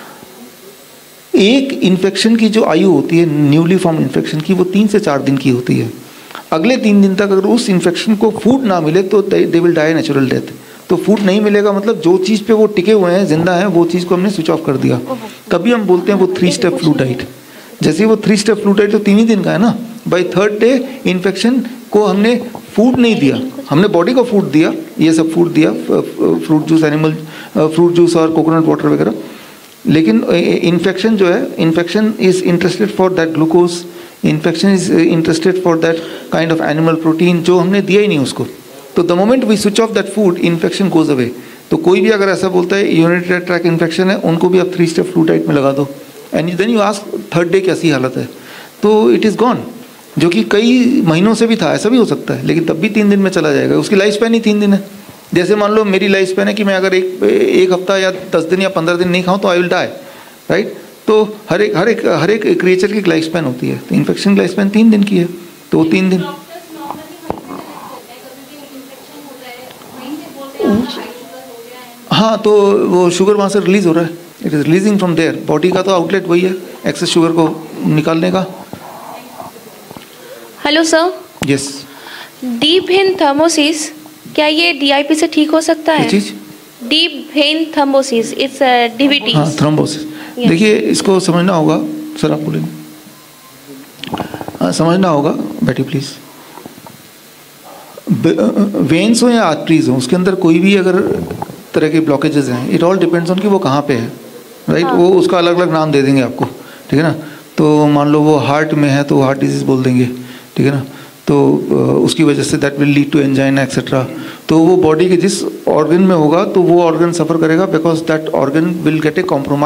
एक इन्फेक्शन की जो आयु होती है न्यूली फॉर्म इन्फेक्शन की, वो 3 से 4 दिन की होती है। अगले 3 दिन तक अगर उस इन्फेक्शन को फूड ना मिले तो they will die natural death. तो फूड नहीं मिलेगा मतलब जो चीज़ पे वो टिके हुए हैं, जिंदा है, वो चीज़ को हमने स्विच ऑफ कर दिया। तभी हम बोलते हैं वो 3 स्टेप फ्लू डाइट। जैसे वो 3 स्टेप फ्लू डाइट तो 3 ही दिन का है ना, बाई 3rd डे इन्फेक्शन को हमने फूड नहीं दिया, हमने बॉडी को फूड दिया, ये सब फूड दिया, fruit juice, animal fruit juice और कोकोनट वाटर वगैरह। लेकिन इन्फेक्शन जो है, infection is interested for that glucose, infection is interested for that kind of animal protein जो हमने दिया ही नहीं उसको। तो the moment we switch off that food, infection goes away. तो कोई भी अगर ऐसा बोलता है यूरिनरी ट्रैक्ट इन्फेक्शन है, उनको भी आप 3 स्टेप फ्लू डाइट में लगा दो and then you ask 3rd day कैसी हालत है, तो इट इज़ गॉन। जो कि कई महीनों से भी था, ऐसा भी हो सकता है, लेकिन तब भी 3 दिन में चला जाएगा। उसकी लाइफ स्पैन ही 3 दिन है। जैसे मान लो मेरी लाइफ स्पैन है कि मैं अगर एक हफ्ता या 10 दिन या 15 दिन नहीं खाऊं तो आई विल डाई, राइट। तो हर एक क्रिएचर की लाइफ स्पैन होती है। तो इन्फेक्शन की लाइफ स्पैन 3 दिन की है, तो वो 3 दिन। हाँ, तो वो शुगर वहाँ से रिलीज हो रहा है, it is releasing from there. Body का तो आउटलेट वही है एक्सेस शुगर को निकालने का। Hello sir. Yes. Deep vein thrombosis, क्या ये DIP से ठीक हो सकता है? चीज deep vein thrombosis, it's DVT। हाँ, थ्रोम्बोसिस। देखिए इसको समझना होगा, सर आप बोलेंगे। हाँ, समझना होगा, बैठिए प्लीज। वेन्स हो या आर्टरीज हो, उसके अंदर कोई भी अगर तरह के ब्लॉकेजेस हैं, इट ऑल डिपेंड्स ऑन कि वो कहाँ पे है, राइट। वो उसका अलग अलग नाम दे देंगे आपको, ठीक है ना। तो मान लो वो हार्ट में है तो हार्ट डिजीज बोल देंगे, ठीक है ना। तो उसकी वजह से that will lead to angina etcetera. तो वो बॉडी के जिस ऑर्गन में होगा तो वो ऑर्गन सफ़र करेगा, because that organ will get a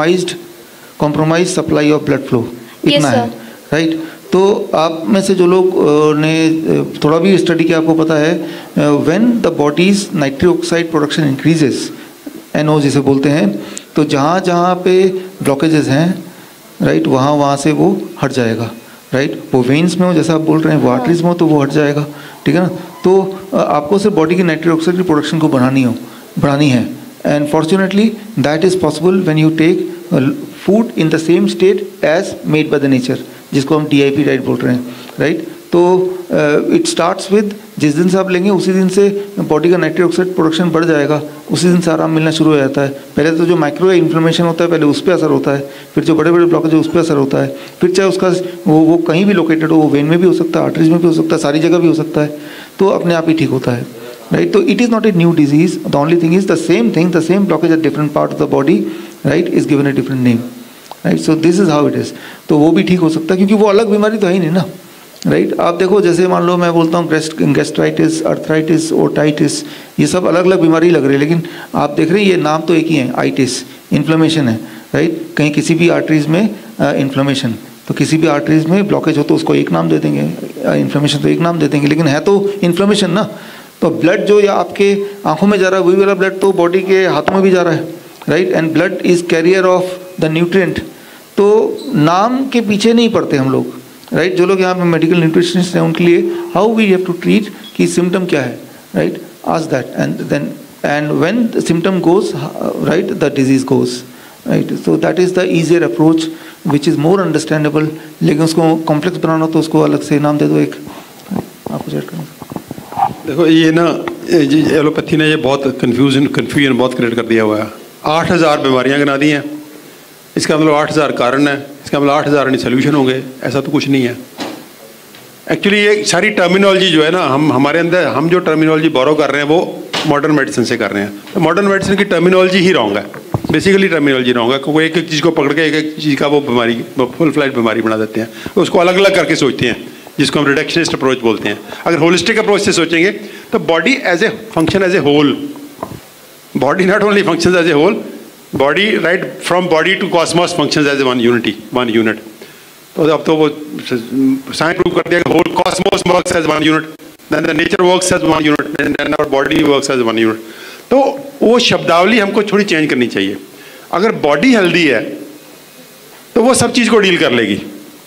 compromise supply of blood flow, इतना है, राइट। तो आप में से जो लोग ने थोड़ा भी स्टडी किया, आपको पता है when the body's nitric oxide production increases, NO जिसे बोलते हैं, तो जहाँ जहाँ पे ब्लॉकेजेस हैं, राइट, वहाँ से वो हट जाएगा, राइट। वो वेन्स में हो जैसा आप बोल रहे हैं, वो आर्टरीज में हो तो वो हट जाएगा, ठीक है ना। तो आपको सिर्फ बॉडी की नाइट्रिक ऑक्साइड की प्रोडक्शन को बढ़ानी है। And fortunately that is possible when you take food in the same state as made by the nature, जिसको हम DIP डाइट बोल रहे हैं, राइट। तो इट स्टार्ट्स विद, जिस दिन से आप लेंगे उसी दिन से बॉडी का नाइट्रिक ऑक्साइड प्रोडक्शन बढ़ जाएगा, उसी दिन से आराम मिलना शुरू हो जाता है। पहले तो जो माइक्रो इन्फ्लेमेशन होता है पहले उस पर असर होता है, फिर जो बड़े बड़े ब्लॉकेज है उस पर असर होता है, फिर चाहे उसका वो कहीं भी लोकेटेड हो, वो वेन में भी हो सकता है, आर्टरीज में भी हो सकता है, सारी जगह भी हो सकता है, तो अपने आप ही ठीक होता है, राइट। तो it is not a new disease, the only thing is the same thing, the same blockage at different part of the body, right, is given a different name, right. So this is how it is. तो वो भी ठीक हो सकता है क्योंकि वो अलग बीमारी तो है ही नहीं ना, राइट। आप देखो जैसे मान लो मैं बोलता हूँ गैस्ट्राइटिस, अर्थराइटिस, ओटाइटिस, ये सब अलग अलग बीमारी लग रही है, लेकिन आप देख रहे हैं ये नाम तो एक ही है, आइटिस, इन्फ्लेमेशन है, राइट। कहीं किसी भी आर्टरीज में इन्फ्लेमेशन, तो किसी भी आर्टरीज में ब्लॉकेज हो तो उसको एक नाम दे देंगे, इन्फ्लेमेशन तो एक नाम दे देंगे, लेकिन है तो इन्फ्लेमेशन ना। तो ब्लड जो या आपके आंखों में जा रहा है वही वाला ब्लड तो बॉडी के हाथों में भी जा रहा है, right. And blood is carrier of the nutrient. तो नाम के पीछे नहीं पड़ते हम लोग, राइट। जो लोग यहाँ पे मेडिकल न्यूट्रिशनिस्ट हैं उनके लिए how we have to treat कि सिम्टम क्या है, right, ask that and when the symptom goes, right, the disease goes, right. So that is the easier approach which is more understandable. लेकिन उसको complex बनाना तो उसको अलग से नाम दे दो एक, आपको चेक करना। देखो ये ना एलोपैथी ने ये बहुत कन्फ्यूजन बहुत क्रिएट कर दिया हुआ है। 8000 बीमारियां गिना दी हैं, इसका मतलब 8000 कारण है, इसका मतलब 8000 नहीं सोल्यूशन होंगे, ऐसा तो कुछ नहीं है। एक्चुअली ये सारी टर्मिनोलॉजी जो है ना, हम जो टर्मिनोलॉजी बोरो कर रहे हैं वो मॉडर्न मेडिसिन से कर रहे हैं। तो मॉडर्न मेडिसिन की टर्मिनोलॉजी ही रॉन्ग है, बेसिकली टर्मिनोलॉजी रॉन्ग है, क्योंकि एक एक चीज़ को पकड़ के एक एक चीज़ का वो बीमारी फुल फ्लैट बीमारी बना देते हैं, उसको अलग अलग करके सोचते हैं, जिसको हम रिडक्शनिस्ट अप्रोच बोलते हैं। अगर होलिस्टिक अप्रोच से सोचेंगे तो body as a function as a whole, body not only function as a whole, body right from body to cosmos functions as one unit. तो अब तो वो साइंस प्रूव कर दिया कि whole cosmos works as one unit, then the nature works as one unit, then our body works as one unit. तो वो शब्दावली हमको थोड़ी चेंज करनी चाहिए। अगर बॉडी हेल्दी है तो वो सब चीज को डील कर लेगी।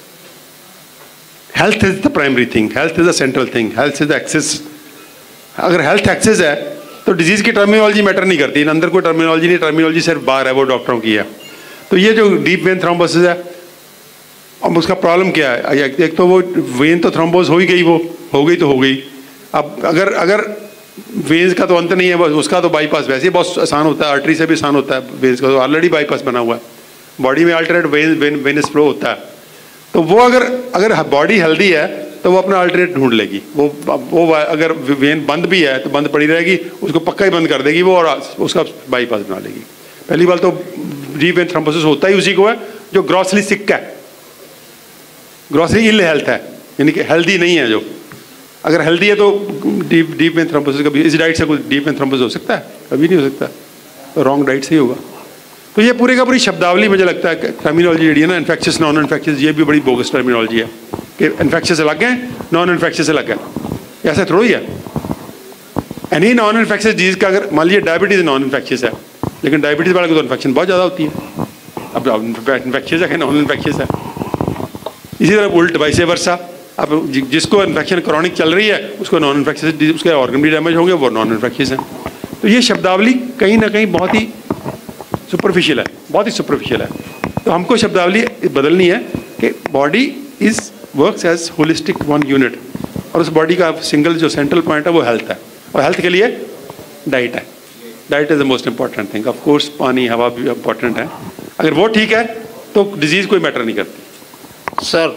Health is the primary thing, health is the central thing, health is the access. अगर हेल्थ एक्सेस है तो डिजीज की टर्मिनोलॉजी मैटर नहीं करती, अंदर कोई टर्मिनोलॉजी नहीं, टर्मिनोलॉजी सिर्फ बाहर है, वो डॉक्टरों की है। तो ये जो डीप वेन थ्रोम्बोसिस है, अब उसका प्रॉब्लम क्या है? एक तो वो वेन तो थ्रोम्बोस हो ही गई, वो हो गई तो हो गई। अब अगर वेन्स का तो अंत नहीं है, बस उसका तो बाईपास वैसे ही बहुत आसान होता है, आर्टरी से भी आसान होता है, वेन्स का तो ऑलरेडी बाईपास बना हुआ है, बॉडी में अल्टरनेट वेनस फ्लो होता है। तो वो अगर बॉडी हेल्दी है तो वो अपना अल्टरनेट ढूंढ लेगी। वो अगर वेन बंद भी है तो बंद पड़ी रहेगी, उसको पक्का ही बंद कर देगी वो, और उसका बाईपास बना लेगी। पहली बात तो डीप वेन थ्रोम्बोसिस होता ही उसी को है जो ग्रॉसली सिक है, ग्रॉसली इल हेल्थ है, यानी कि हेल्दी नहीं है। जो अगर हेल्दी है तो डीप वेन थ्रोम्बोसिस कभी इस डाइट से कोई डीप वेन थ्रोम्बोसिस हो सकता है? कभी नहीं हो सकता, तो रॉन्ग डाइट से ही होगा। तो ये पूरी का पूरी शब्दावली मुझे लगता है टर्मिनोलॉजी जी है ना, इन्फेक्शियस नॉन इन्फेक्शियस, ये भी बड़ी बोगस टर्मिनोलॉजी है कि इन्फेक्शियस अलग है, नॉन इन्फेक्शियस अलग है। ऐसा थोड़ा ही है। एनी नॉन इन्फेक्शियस डिजीज का, अगर मान लीजिए डायबिटीज नॉन इन्फेक्शियस है, लेकिन डायबिटीज वाले को तो इन्फेक्शन बहुत ज़्यादा होती है। अब इन्फेक्शियस है, नॉन इन्फेक्शियस है। इसी तरह उल्ट वैसे वर्षा, अब जिसको इन्फेक्शन क्रॉनिक चल रही है उसको नॉन इन्फेक्शियस, उसके ऑर्गन भी डैमेज होंगे, वो नॉन इन्फेक्शियस है। तो ये शब्दावली कहीं ना कहीं बहुत ही सुपरफिशियल है, बहुत ही सुपरफिशियल है। तो हमको शब्दावली बदलनी है कि body is works as holistic one unit, और उस बॉडी का सिंगल जो सेंट्रल पॉइंट है वो हेल्थ है, और हेल्थ के लिए डाइट है। Diet is the most important thing. Of course पानी हवा भी इंपॉर्टेंट है, अगर वो ठीक है तो डिजीज कोई मैटर नहीं करती। सर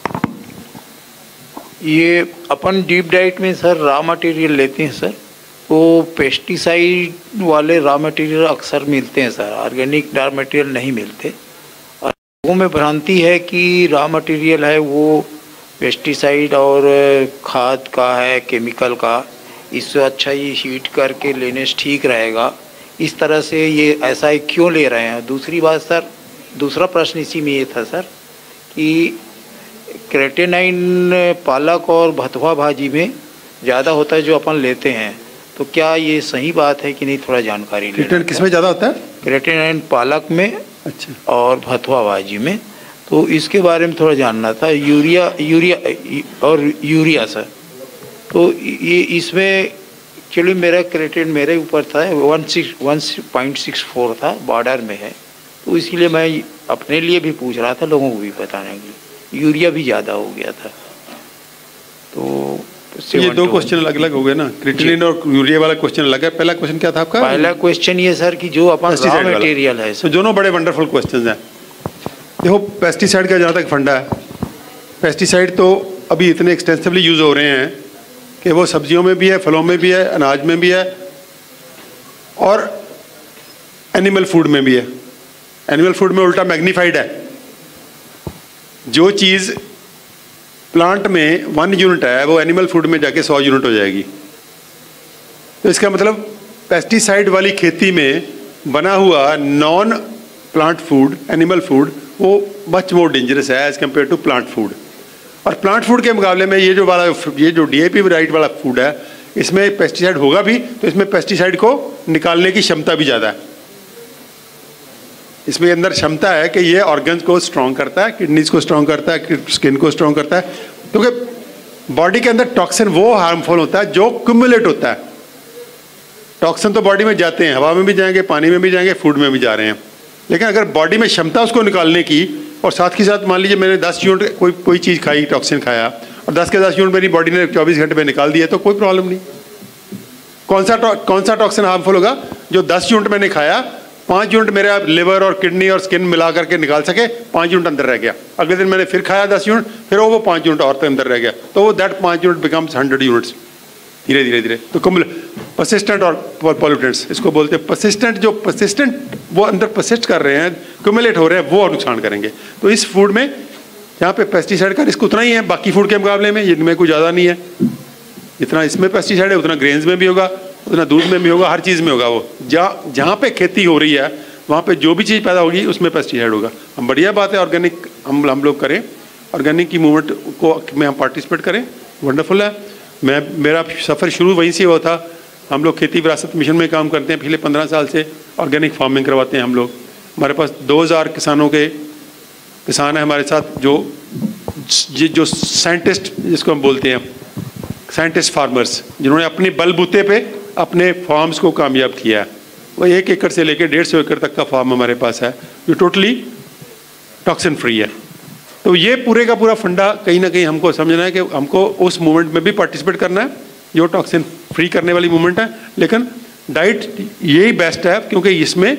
ये अपन डीप डाइट में सर रॉ मटेरियल लेते हैं सर, वो पेस्टिसाइड वाले रॉ मटेरियल अक्सर मिलते हैं सर, ऑर्गेनिक रॉ मटेरियल नहीं मिलते। और लोगों में भ्रांति है कि रॉ मटेरियल है वो पेस्टिसाइड और खाद का है, केमिकल का, इससे अच्छा ये हीट करके लेने से ठीक रहेगा। इस तरह से ये ऐसा ही क्यों ले रहे हैं? दूसरी बात सर, दूसरा प्रश्न इसी में ये था सर कि क्रेटेनाइन पालक और भथुआ भाजी में ज़्यादा होता है जो अपन लेते हैं, तो क्या ये सही बात है कि नहीं? थोड़ा जानकारी क्रेटेनाइन किस में ज़्यादा होता है? क्रेटेनाइन पालक में, अच्छा, और भथुआ भाजी में, तो इसके बारे में थोड़ा जानना था। यूरिया सर, तो ये इसमें चलिए मेरा क्रेटेन मेरे ऊपर था 1.64 था, बॉर्डर में है, तो इसीलिए मैं अपने लिए भी पूछ रहा था, लोगों को भी बताने के लिए। यूरिया भी ज़्यादा हो गया था, तो ये दो क्वेश्चन अलग अलग हो गए ना, क्रिएटिनिन और यूरिया वाला क्वेश्चन अलग है। पहला क्वेश्चन क्या था आपका? पहला क्वेश्चन ये सर कि जो अपन रॉ मटेरियल है, तो दोनों बड़े वंडरफुल क्वेश्चन हैं। देखो पेस्टिसाइड का जहाँ तक फंडा है, पेस्टिसाइड तो अभी इतने एक्सटेंसिवली यूज हो रहे हैं कि वो सब्जियों में भी है, फलों में भी है, अनाज में भी है, और एनिमल फूड में भी है। एनिमल फूड में उल्टा मैग्नीफाइड है। जो चीज़ प्लांट में 1 यूनिट है वो एनिमल फूड में जाके 100 यूनिट हो जाएगी। तो इसका मतलब पेस्टिसाइड वाली खेती में बना हुआ non plant food, animal food, वो मच मोर डेंजरस है as compare to plant food. और प्लांट फूड के मुकाबले में ये जो डीएपी राइट वाला फूड है, इसमें पेस्टिसाइड होगा भी, तो इसमें पेस्टिसाइड को निकालने की क्षमता भी ज़्यादा है। इसमें अंदर क्षमता है कि ये ऑर्गन्स को स्ट्रॉन्ग करता है, किडनीज को स्ट्रॉन्ग करता है, स्किन को स्ट्रॉन्ग करता है, क्योंकि बॉडी के अंदर टॉक्सिन वो हार्मफुल होता है जो क्यूमुलेट होता है। टॉक्सिन तो बॉडी में जाते हैं, हवा में भी जाएंगे, पानी में भी जाएंगे, फूड में भी जा रहे हैं, लेकिन अगर बॉडी में क्षमता उसको निकालने की, और साथ के साथ मान लीजिए मैंने 10 यूनिट कोई चीज़ खाई, टॉक्सिन खाया, और 10 के 10 यूनिट मेरी बॉडी ने 24 घंटे में निकाल दिया, तो कोई प्रॉब्लम नहीं। कौन सा टॉक्सिन हार्मफुल होगा? जो 10 यूनिट मैंने खाया, 5 यूनिट मेरे लिवर और किडनी और स्किन मिला करके निकाल सके, 5 यूनिट अंदर रह गया। अगले दिन मैंने फिर खाया 10 यूनिट, फिर वो 5 यूनिट और अंदर रह गया, तो वो दैट 5 यूनिट बिकम्स 100 यूनिट्स धीरे धीरे धीरे। तो परसिस्टेंट और पॉल्यूटेंट्स इसको बोलते हैं। परसिस्टेंट वो अंदर परसिस्ट कर रहे हैं, क्यूमुलेट हो रहे हैं, वो नुकसान करेंगे। तो इस फूड में यहाँ पे पेस्टिसाइड का रिस्क उतना ही है बाकी फूड के मुकाबले में, इनमें कोई ज़्यादा नहीं है। जितना इसमें पेस्टिसाइड है उतना ग्रेन्स में भी होगा, उतना दूध में भी होगा, हर चीज़ में होगा। वो जहाँ पे खेती हो रही है वहाँ पे जो भी चीज़ पैदा होगी उसमें पेस्टिसाइड होगा। हम बढ़िया बात है ऑर्गेनिक हम लोग करें, ऑर्गेनिक की मूवमेंट को में हम पार्टिसिपेट करें, वंडरफुल है। मेरा सफ़र शुरू वहीं से हुआ था। हम लोग खेती विरासत मिशन में काम करते हैं, पिछले 15 साल से ऑर्गेनिक फार्मिंग करवाते हैं हम लोग। हमारे पास 2000 किसान हैं हमारे साथ, जो साइंटिस्ट जिसको हम बोलते हैं साइंटिस्ट फार्मर्स, जिन्होंने अपने बलबूते पे अपने फार्म्स को कामयाब किया है। वो 1 एकड़ से लेकर 150 एकड़ तक का फार्म हमारे पास है जो टोटली टॉक्सिन फ्री है। तो ये पूरे का पूरा फंडा कहीं ना कहीं हमको समझना है कि हमको उस मूवमेंट में भी पार्टिसिपेट करना है जो टॉक्सिन फ्री करने वाली मूवमेंट है। लेकिन डाइट यही बेस्ट है क्योंकि इसमें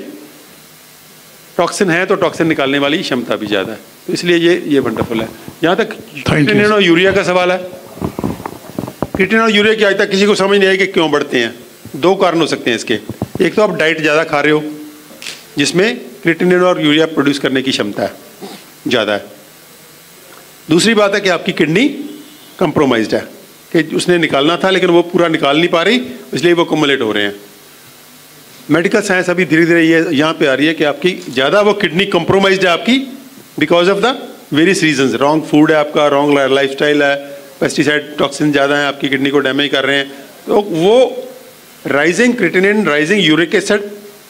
टॉक्सिन है तो टॉक्सिन निकालने वाली क्षमता भी ज़्यादा है, तो इसलिए ये वंडरफुल है। यहाँ तक क्रिएटिनिन और यूरिया का सवाल है, क्रिएटिनिन और यूरिया की आज तक किसी को समझ नहीं आई कि क्यों बढ़ते हैं। 2 कारण हो सकते हैं इसके। एक तो आप डाइट ज़्यादा खा रहे हो जिसमें क्रिएटिनिन और यूरिया प्रोड्यूस करने की क्षमता है ज़्यादा है। दूसरी बात है कि आपकी किडनी कंप्रोमाइज्ड है कि उसने निकालना था लेकिन वो पूरा निकाल नहीं पा रही, इसलिए वो कम्युलेट हो रहे हैं। मेडिकल साइंस अभी धीरे धीरे ये यहाँ पे आ रही है कि आपकी ज़्यादा वो किडनी कंप्रोमाइज्ड है आपकी because of the various reasons. Wrong food है आपका, रॉन्ग लाइफस्टाइल है, पेस्टिसाइड टॉक्सिन ज़्यादा है आपकी किडनी को डैमेज कर रहे हैं। तो वो rising creatinine, rising uric acid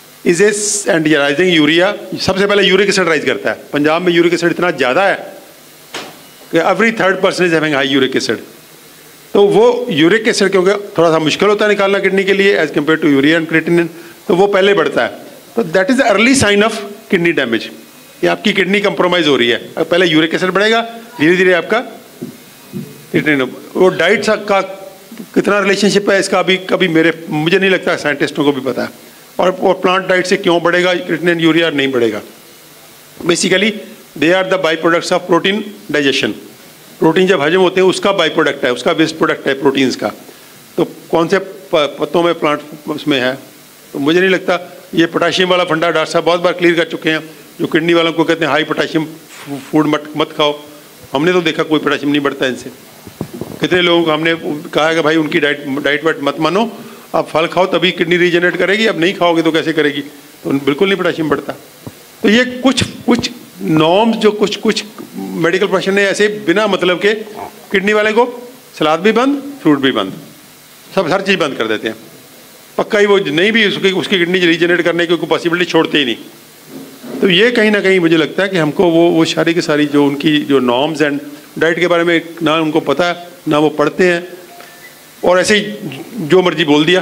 and rising urea, सबसे पहले यूरिक एसिड राइज करता है। पंजाब में यूरिक एसिड इतना ज़्यादा है कि every 3rd person is having high uric acid. तो वो यूरिक एसिड क्योंकि थोड़ा सा मुश्किल होता है निकालना किडनी के लिए as compare to urea and creatinine, तो वो पहले बढ़ता है। तो that is early sign of kidney damage कि आपकी किडनी कंप्रोमाइज हो रही है। पहले यूरिक एसिड बढ़ेगा, धीरे धीरे आपका क्रिएटिनिन। वो डाइट का कितना रिलेशनशिप है इसका अभी कभी मुझे नहीं लगता साइंटिस्टों को भी पता है। और प्लांट डाइट से क्यों बढ़ेगा क्रिएटिनिन यूरिया नहीं बढ़ेगा। Basically they are the by products of protein digestion. Protein जब हजम होते हैं उसका बाई प्रोडक्ट है, उसका वेस्ट प्रोडक्ट है प्रोटीन्स का। तो कौन से पत्तों में प्लांट उसमें है, तो मुझे नहीं लगता। ये पोटाशियम वाला फंडा डॉक्टर साहब बहुत बार क्लियर कर चुके हैं, जो किडनी वालों को कहते हैं हाई पोटाशियम फूड मत खाओ। हमने तो देखा कोई पोटाशियम नहीं बढ़ता इनसे। कितने लोगों को हमने कहा है कि भाई उनकी डाइट वाइट मत मानो, आप फल खाओ तभी किडनी रीजनरेट करेगी, अब नहीं खाओगे तो कैसे करेगी। तो बिल्कुल नहीं पोटाशियम बढ़ता। तो ये कुछ नॉर्म्स जो कुछ मेडिकल प्रोफेशन ने ऐसे बिना मतलब के किडनी वाले को सलाद भी बंद, फ्रूट भी बंद, सब हर चीज़ बंद कर देते हैं। पक्का ही वो नहीं भी उसकी किडनी रीजनरेट करने की कोई पॉसिबिलिटी छोड़ते ही नहीं। तो ये कहीं ना कहीं मुझे लगता है कि हमको वो सारी की सारी जो उनकी जो नॉर्म्स एंड डाइट के बारे में ना उनको पता है ना वो पढ़ते हैं, और ऐसे ही जो मर्जी बोल दिया।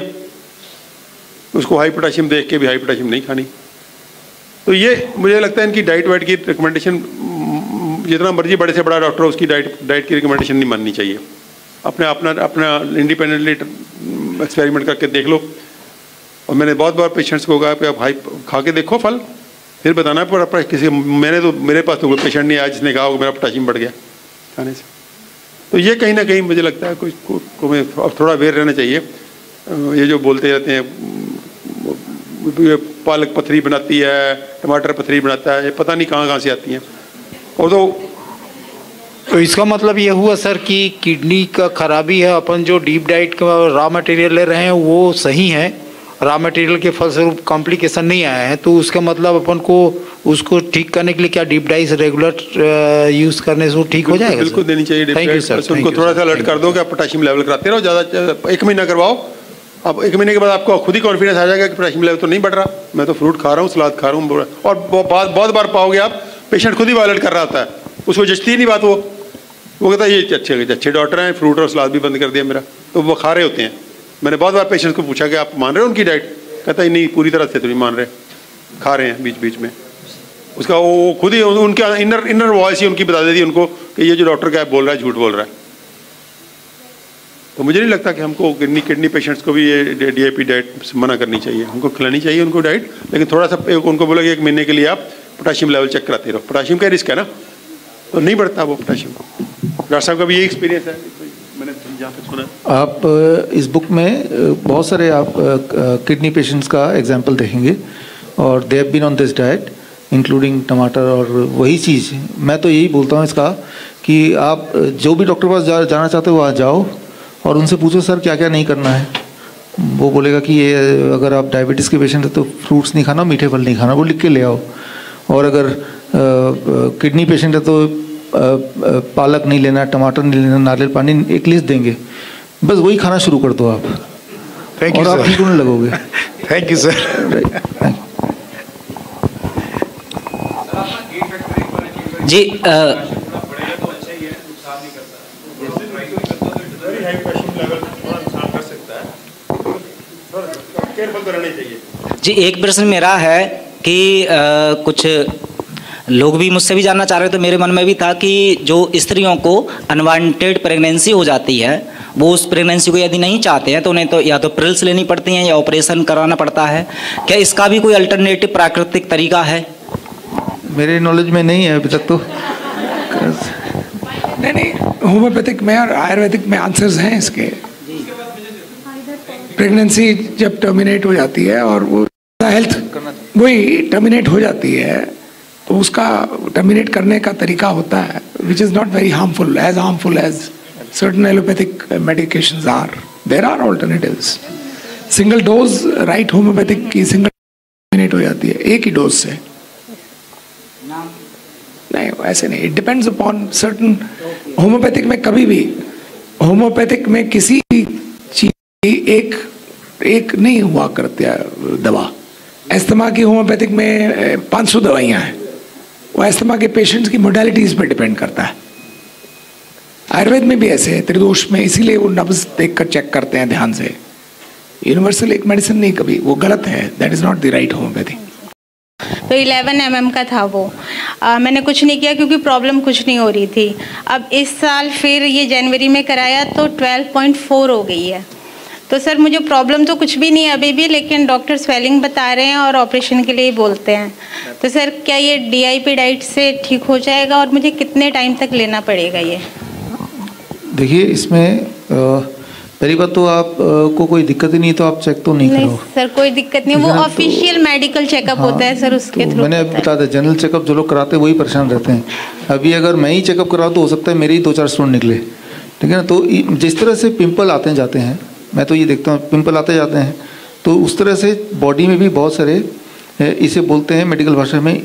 उसको हाई पोटाशियम देख के भी हाई पोटाशियम नहीं खानी। तो ये मुझे लगता है इनकी डाइट वाइट की रिकमेंडेशन जितना मर्जी बड़े से बड़ा डॉक्टर हो उसकी डाइट की रिकमेंडेशन नहीं माननी चाहिए। अपना इंडिपेंडेंटली एक्सपेरिमेंट करके देख लो। और मैंने बहुत बार पेशेंट्स को कहा कि आप हाई खा के देखो फल, फिर बताना पर किसी मेरे पास तो कोई पेशेंट नहीं आया जिसने कहा कि मेरा पोटाशियम बढ़ गया खाने से। तो ये कहीं ना कहीं मुझे लगता है को में थोड़ा अवेयर रहना चाहिए। ये जो बोलते रहते हैं पालक पथरी बनाती है, टमाटर पथरी बनाता है, ये पता नहीं कहाँ से आती हैं। और तो इसका मतलब ये हुआ सर कि किडनी का खराबी है, अपन जो डीप डाइट का रॉ मटेरियल ले रहे हैं वो सही है, रॉ मटेरियल के फलस्वरूप कॉम्प्लिकेशन नहीं आए हैं, तो उसका मतलब अपन को उसको ठीक करने के लिए क्या डीप डाइट रेगुलर यूज करने से वो ठीक हो जाएगा? बिल्कुल देनी चाहिए। Thank you sir. उनको थोड़ा सा अलर्ट कर दो कि आप पोटाशियम लेवल कराते रहो, ज़्यादा 1 महीना करवाओ। अब 1 महीने के बाद आपको खुद ही कॉन्फिडेंस आ जाएगा कि पोटाशियम लेवल तो नहीं बढ़ रहा, मैं तो फ्रूट खा रहा हूँ, सलाद खा रहा हूँ। और बहुत बार पाओगे आप पेशेंट खुद ही वायलेट कर रहा होता है, उसको जचती ही नहीं बात। वो कहता है ये अच्छे डॉक्टर हैं, फ्रूट और सलाद भी बंद कर दिया मेरा, तो वो खा रहे होते हैं। मैंने बहुत बार पेशेंट को पूछा कि आप मान रहे हो उनकी डाइट, कहता है नहीं पूरी तरह से तो नहीं मान रहे, खा रहे हैं बीच बीच में। उसका वो खुद ही उनका इनर वॉइस ही उनकी बता देती है उनको कि ये जो डॉक्टर क्या बोल रहा है झूठ बोल रहा है। तो मुझे नहीं लगता कि हमको किडनी पेशेंट्स को भी ये डीआईपी डाइट मना करनी चाहिए, हमको खिलानी चाहिए उनको डाइट, लेकिन थोड़ा सा उनको बोला कि 1 महीने के लिए आप पोटाशियम लेवल चेक कराते रहो। पोटाशियम का रिस्क है ना, तो नहीं बढ़ता वो पोटाशियम। डॉक्टर साहब का भी यही एक्सपीरियंस है, मैंने जहाँ पे सुना। आप इस बुक में बहुत सारे आप किडनी पेशेंट्स का एग्जाम्पल देखेंगे और they have been on this diet including टमाटर। और वही चीज़ मैं तो यही बोलता हूँ इसका कि आप जो भी डॉक्टर के पास जाना चाहते हो वहाँ जाओ और उनसे पूछो सर क्या क्या नहीं करना है, वो बोलेगा कि ये अगर आप डायबिटीज़ के पेशेंट है तो फ्रूट्स नहीं खाना, मीठे फल नहीं खाना, वो लिख के ले आओ। और अगर किडनी पेशेंट है तो पालक नहीं लेना, टमाटर नहीं लेना, नारियल पानी, एक लिस्ट देंगे, बस वही खाना शुरू कर दो आप। थैंक यू और आप ठीक होने लगोगे। Thank you sir. जी जी एक प्रश्न मेरा है कि कुछ लोग भी मुझसे भी जानना चाह रहे थे, मेरे मन में भी था कि जो स्त्रियों को अनवांटेड प्रेगनेंसी हो जाती है, वो उस प्रेगनेंसी को यदि नहीं चाहते हैं तो उन्हें तो या तो पिल्स लेनी पड़ती हैं या ऑपरेशन कराना पड़ता है। क्या इसका भी कोई अल्टरनेटिव प्राकृतिक तरीका है? मेरे नॉलेज में नहीं है अभी तक तो। नहीं, होम्योपैथिक में और आयुर्वेदिक में आंसर्स हैं इसके। प्रेगनेंसी जब टर्मिनेट हो जाती है और वो हेल्थ वही टर्मिनेट हो जाती है, तो उसका टर्मिनेट करने का तरीका होता है which is not very harmful as certain allopathic medications are. There are alternatives. Single dose right homeopathic की सिंगल टर्मिनेट हो जाती है एक ही डोज से। नहीं ऐसे नहीं, it depends upon certain. Homeopathic में कभी भी, होम्योपैथिक में किसी चीज एक नहीं हुआ करती है दवा। एस्थमा की होम्योपैथिक में 500 दवाइयाँ हैं, वो एस्थमा के पेशेंट्स की मोडालिटीज़ पर डिपेंड करता है। आयुर्वेद में भी ऐसे है, त्रिदोष में, इसीलिए वो नब्ज देखकर चेक करते हैं ध्यान से। यूनिवर्सल एक मेडिसिन नहीं, कभी वो गलत है, that is not the right homeopathy. तो 11 mm का था वो। मैंने कुछ नहीं किया क्योंकि प्रॉब्लम कुछ नहीं हो रही थी। अब इस साल फिर ये जनवरी में कराया तो 12.4 हो गई है। तो सर मुझे प्रॉब्लम तो कुछ भी नहीं है अभी भी, लेकिन डॉक्टर स्वेलिंग बता रहे हैं और ऑपरेशन के लिए बोलते हैं। तो सर क्या ये DIP डाइट से ठीक हो जाएगा और मुझे कितने टाइम तक लेना पड़ेगा ये? देखिए इसमें पहली बात तो आप को कोई दिक्कत ही नहीं तो आप चेक तो नहीं करो। सर कोई दिक्कत नहीं, वो ऑफिशियल मेडिकल चेकअप होता है सर, उसके थ्रू। मैंने अभी बता दिया, जनरल चेकअप जो लोग कराते हैं वही परेशान रहते हैं। अभी अगर मैं ही चेकअप कराऊँ तो हो सकता है मेरे ही 2-4 स्टोन निकले, ठीक है ना। तो जिस तरह से पिंपल आते हैं जाते हैं, मैं तो ये देखता हूँ पिंपल आते जाते हैं, तो उस तरह से बॉडी में भी बहुत सारे, इसे बोलते हैं मेडिकल भाषा में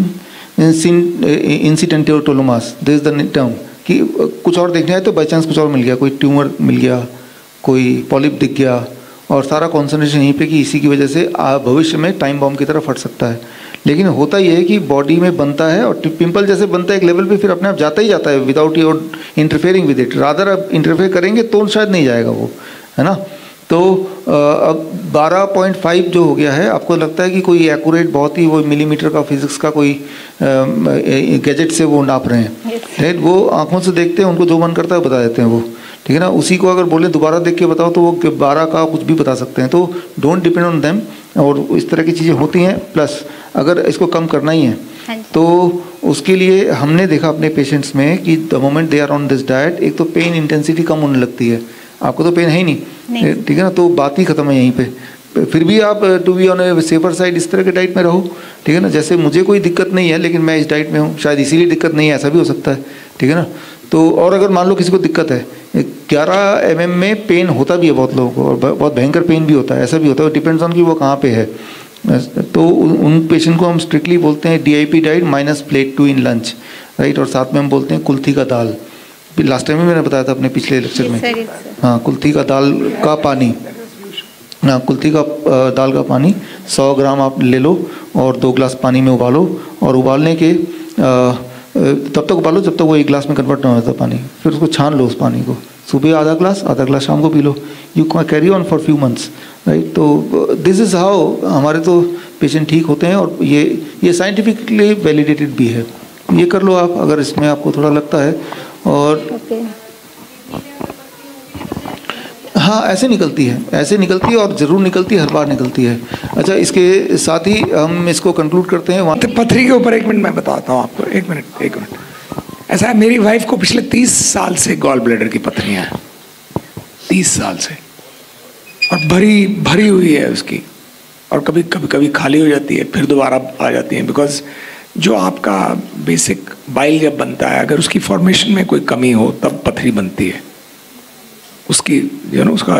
incidentalomas, this is the term, कि कुछ और देखने आए तो बाई चांस कुछ और मिल गया, कोई ट्यूमर मिल गया, कोई पॉलिप दिख गया, और सारा कॉन्सेंट्रेशन यहीं पे कि इसी की वजह से भविष्य में टाइम बॉम्ब की तरह फट सकता है। लेकिन होता ये है कि बॉडी में बनता है और पिंपल जैसे बनता है एक लेवल पे, फिर अपने आप जाता ही जाता है without your interfering with it. Rather आप इंटरफेयर करेंगे तो शायद नहीं जाएगा वो, है ना। तो अब 12.5 जो हो गया है, आपको लगता है कि कोई एक्यूरेट बहुत ही वो मिलीमीटर का फिजिक्स का कोई गैजेट से वो नाप रहे हैं, वो आंखों से देखते हैं, उनको जो मन करता है बता देते हैं वो, ठीक है ना। उसी को अगर बोले दोबारा देख के बताओ तो वो 12 का कुछ भी बता सकते हैं। तो डोंट डिपेंड ऑन देम, और इस तरह की चीज़ें होती हैं। प्लस अगर इसको कम करना ही है तो उसके लिए हमने देखा अपने पेशेंट्स में कि the moment they are on this diet, एक तो पेन इंटेंसिटी कम होने लगती है। आपको तो पेन है ही नहीं, ठीक है ना, तो बात ही खत्म है यहीं पे। फिर भी आप to be on a safer side इस तरह के डाइट में रहो, ठीक है ना। जैसे मुझे कोई दिक्कत नहीं है लेकिन मैं इस डाइट में हूँ, शायद इसीलिए दिक्कत नहीं है, ऐसा भी हो सकता है, ठीक है ना। तो और अगर मान लो किसी को दिक्कत है, 11 mm में पेन होता भी है बहुत लोगों को, और बहुत भयंकर पेन भी होता है, ऐसा भी होता है, डिपेंड्स ऑन कि वो कहाँ पे है। तो उन पेशेंट को हम स्ट्रिक्टली बोलते हैं DIP diet minus plate 2 in lunch, right. और साथ में हम बोलते हैं कुल्थी का दाल, लास्ट टाइम भी मैंने बताया था अपने पिछले लेक्चर में। हाँ, कुल्थी का दाल का पानी, हाँ कुल्थी का दाल का पानी 100 ग्राम आप ले लो और 2 गिलास पानी में उबालो, और उबालने के तब तक उबालो जब तक वो 1 गिलास में कन्वर्ट ना होता पानी। फिर उसको छान लो उस पानी को, सुबह आधा गिलास शाम को पी लो। You carry on for few months, right. तो दिस इज़ हाउ हमारे तो पेशेंट ठीक होते हैं, और ये साइंटिफिकली वैलिडेटेड भी है। ये कर लो आप अगर इसमें आपको थोड़ा लगता है। और हाँ ऐसे निकलती है और ज़रूर निकलती है, हर बार निकलती है। अच्छा, इसके साथ ही हम इसको कंक्लूड करते हैं। वहाँ पथरी के ऊपर 1 मिनट मैं बताता हूँ आपको। एक मिनट। ऐसा है, मेरी वाइफ को पिछले 30 साल से गॉल ब्लैडर की पथरियाँ हैं, 30 साल से, और भरी हुई है उसकी, और कभी खाली हो जाती है, फिर दोबारा आ जाती है। बिकॉज जो आपका बेसिक बाइल जब बनता है, अगर उसकी फॉर्मेशन में कोई कमी हो तब पथरी बनती है। उसकी उसका एक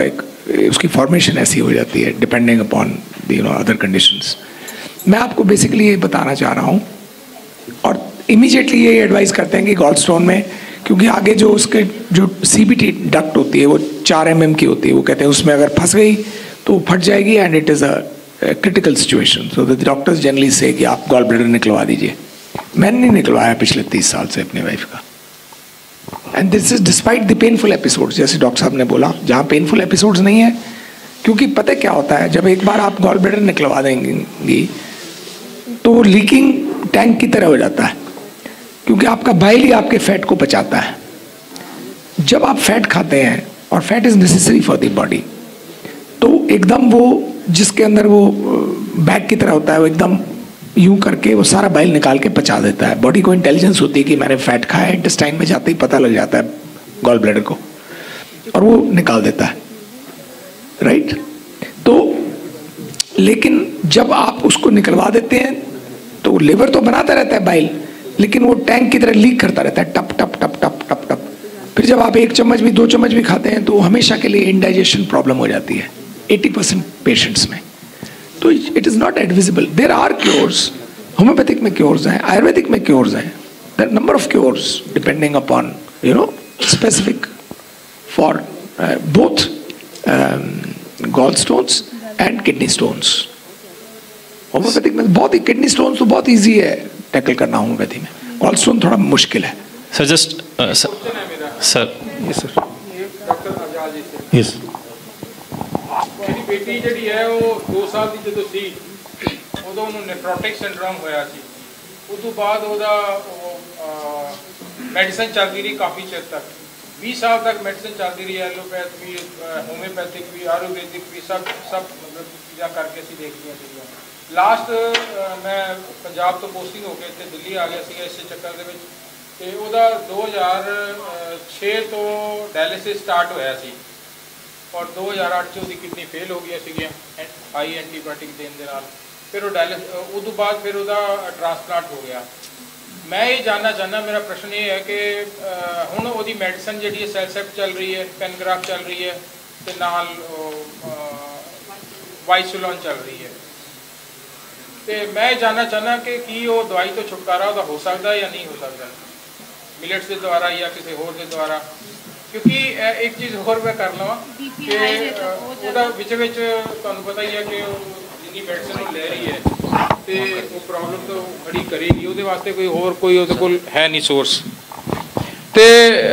उसकी फॉर्मेशन ऐसी हो जाती है डिपेंडिंग अपॉन अदर कंडीशंस। मैं आपको बेसिकली ये बताना चाह रहा हूँ और इमीडिएटली ये एडवाइस करते हैं कि गॉल स्टोन में, क्योंकि आगे जो उसके जो CBT डक्ट होती है वो 4 mm की होती है, वो कहते हैं उसमें अगर फंस गई तो फट जाएगी and it is a critical situation. So the doctors generally say कि आप गॉल ब्लैडर निकलवा दीजिए। मैंने नहीं निकलवाया पिछले 30 साल से अपनी वाइफ का, and this is despite the painful episodes, जैसे डॉक्टर साहब ने बोला, जहाँ पेनफुल एपिसोड्स नहीं है, क्योंकि पता क्या होता है, जब एक बार आप गॉल ब्लैडर निकलवा देंगी तो लीकिंग टैंक की तरह हो जाता है, क्योंकि आपका बाइल ही आपके फैट को पचाता है। जब आप फैट खाते हैं, और fat is necessary for the body, तो एकदम वो जिसके अंदर वो बैग की तरह होता है, वो एकदम यूं करके वो सारा बाइल निकाल के पचा देता है। बॉडी को इंटेलिजेंस होती है कि मैंने फैट खाया है, इंटेस्टाइन में जाते ही पता लग जाता है गॉल ब्लैडर को, और वो निकाल देता है, राइट। तो लेकिन जब आप उसको निकलवा देते हैं तो लिवर तो बनाता रहता है बाइल, लेकिन वो टैंक की तरह लीक करता रहता है, टप टप टप टप टप टप। फिर जब आप 1 चम्मच भी 2 चम्मच भी खाते हैं तो हमेशा के लिए इंडाइजेशन प्रॉब्लम हो जाती है 80% पेशेंट्स में। तो it is not advisable. There are cures, homeopathic में क्योर्स हैं, आयुर्वेदिक में क्योर्स हैं, there number of cures depending upon specific for both gall stones and kidney stones. Homeopathic में बहुत ही, किडनी स्टोन्स तो बहुत ईजी है टैकल करना होम्योपैथी में, गॉल स्टोन थोड़ा मुश्किल है। Sir just sir yes sir yes मेरी बेटी जी है वो 2 साल की जो सी उदों नेफ्रोटिक सिंड्रोम होया सी, उस बाद मेडिसिन चलती रही काफ़ी चिर तक, 20 साल तक मेडिसिन चलती रही, एलोपैथ भी होम्योपैथिक भी आयुर्वेदिक भी सब मतलब चीज़ा करके असी देख लिया सीगियां। लास्ट मैं पंजाब तो पोस्टिंग होकर इतने दिल्ली आ गया सीगा इस चक्कर दे विच, ते उहदा 2006 तो डायलिसिस स्टार्ट होया सी और 2008 च उसकी किडनी फेल हो गई सीगियां हाई एंटीबायोटिक देने दे नाल, फिर वो डायलिसिस उस बाद फिर उसका ट्रांसप्लांट हो गया। मैं ये जानना चाहना, मेरा प्रश्न ये है कि हुण उसकी मेडिसिन जी सेलसेप चल रही है, पेनग्राफ चल रही है, ते नाल वाइसुलॉन चल रही है, तो मैं जानना चाहना कि वो दवाई तो छुटकारा उसका हो सकता है या नहीं हो सकता, मिलेट्स के द्वारा या किसी होर के द्वारा। क्योंकि एक चीज़ होर मैं कर लवां कि ਉਹਦਾ ਵਿੱਚ ਤੁਹਾਨੂੰ पता ही है कि जिन्नी मेडिसिन ले रही है तो वो प्रॉब्लम तो खड़ी करेगी, ਉਹਦੇ वास्ते कोई होर कोई ਉਹਦੇ ਕੋਲ है नहीं सोर्स। तो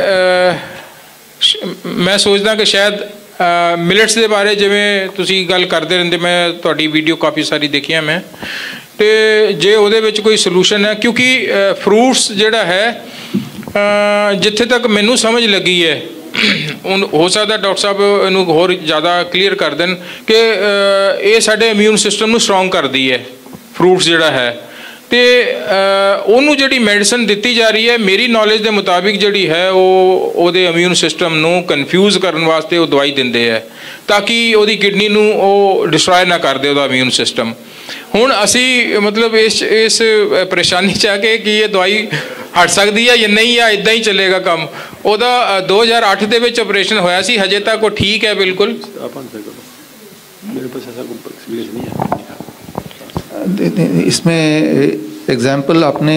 मैं सोचदा कि शायद मिलेट्स के बारे जिमें तुसी गल करते रहते, मैं तुहाडी वीडियो काफ़ी सारी देखिया मैं, तो जे ਉਹਦੇ ਵਿੱਚ कोई सलूशन है, क्योंकि फ्रूट्स जिहड़ा है जिथे तक मैनू समझ लगी है, हो सकता डॉक्टर साहब इनू होर ज़्यादा क्लीयर कर दें कि ये साडे इम्यून सिस्टम नू स्ट्रोंग करती है फ्रूट्स जिहड़ा है, तो ਉਹਨੂੰ ਜਿਹੜੀ ਮੈਡੀਸਨ ਦਿੱਤੀ ਜਾ ਰਹੀ है मेरी नॉलेज के मुताबिक ਜਿਹੜੀ है वो इम्यून सिस्टम ਨੂੰ कन्फ्यूज़ करने वास्ते वो दवाई ਦਿੰਦੇ है ताकि ਉਹਦੀ किडनी ਨੂੰ ਉਹ डिस्ट्रॉय ना कर दे ਉਹਦਾ इम्यून सिस्टम। ਹੁਣ ਅਸੀਂ मतलब इस परेशानी च आके कि ये दवाई हट सकती है या नहीं, या इदा ही चलेगा काम। ਉਹਦਾ 2008 ਦੇ ਵਿੱਚ ऑपरेशन होया सी, हजे तक वो ठीक है बिल्कुल। इसमें एग्जाम्पल आपने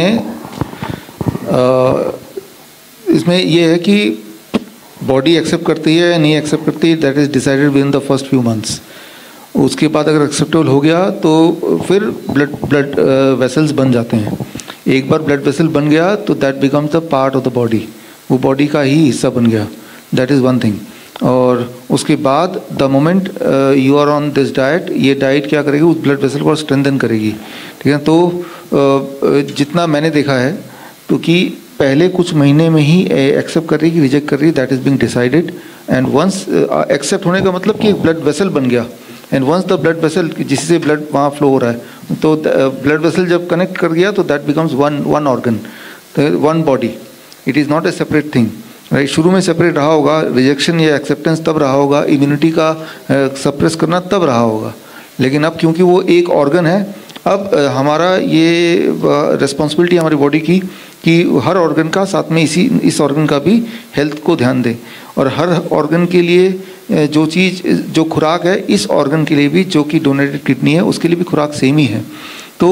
इसमें ये है कि बॉडी एक्सेप्ट करती है या नहीं एक्सेप्ट करती, that is decided within the first few months. उसके बाद अगर एक्सेप्टेबल हो गया तो फिर ब्लड वेसल्स बन जाते हैं। एक बार ब्लड वेसल बन गया तो that becomes the part of the body, वो बॉडी का ही हिस्सा बन गया, दैट इज़ वन थिंग। और उसके बाद the moment you are on this diet, ये डाइट क्या करेगी, उस ब्लड वेसल को स्ट्रेंथन करेगी, ठीक है। तो जितना मैंने देखा है तो कि पहले कुछ महीने में ही एक्सेप्ट कर रही कि रिजेक्ट कर रही, that is being decided. And once accept होने का मतलब कि एक ब्लड वेसल बन गया, and once the blood vessel जिससे ब्लड वहाँ फ्लो हो रहा है, तो ब्लड वेसल जब कनेक्ट कर गया तो that becomes one organ, one body, it is not a separate thing, right. शुरू में सेपरेट रहा होगा, रिजेक्शन या एक्सेप्टेंस तब रहा होगा, इम्यूनिटी का सप्रेस करना तब रहा होगा, लेकिन अब क्योंकि वो एक ऑर्गन है, अब हमारा ये रिस्पॉन्सिबिलिटी हमारी बॉडी की कि हर ऑर्गन का साथ में इस ऑर्गन का भी हेल्थ को ध्यान दें, और हर ऑर्गन के लिए जो चीज़ जो खुराक है इस ऑर्गन के लिए भी, जो कि डोनेटेड किडनी है उसके लिए भी खुराक सेम ही है। तो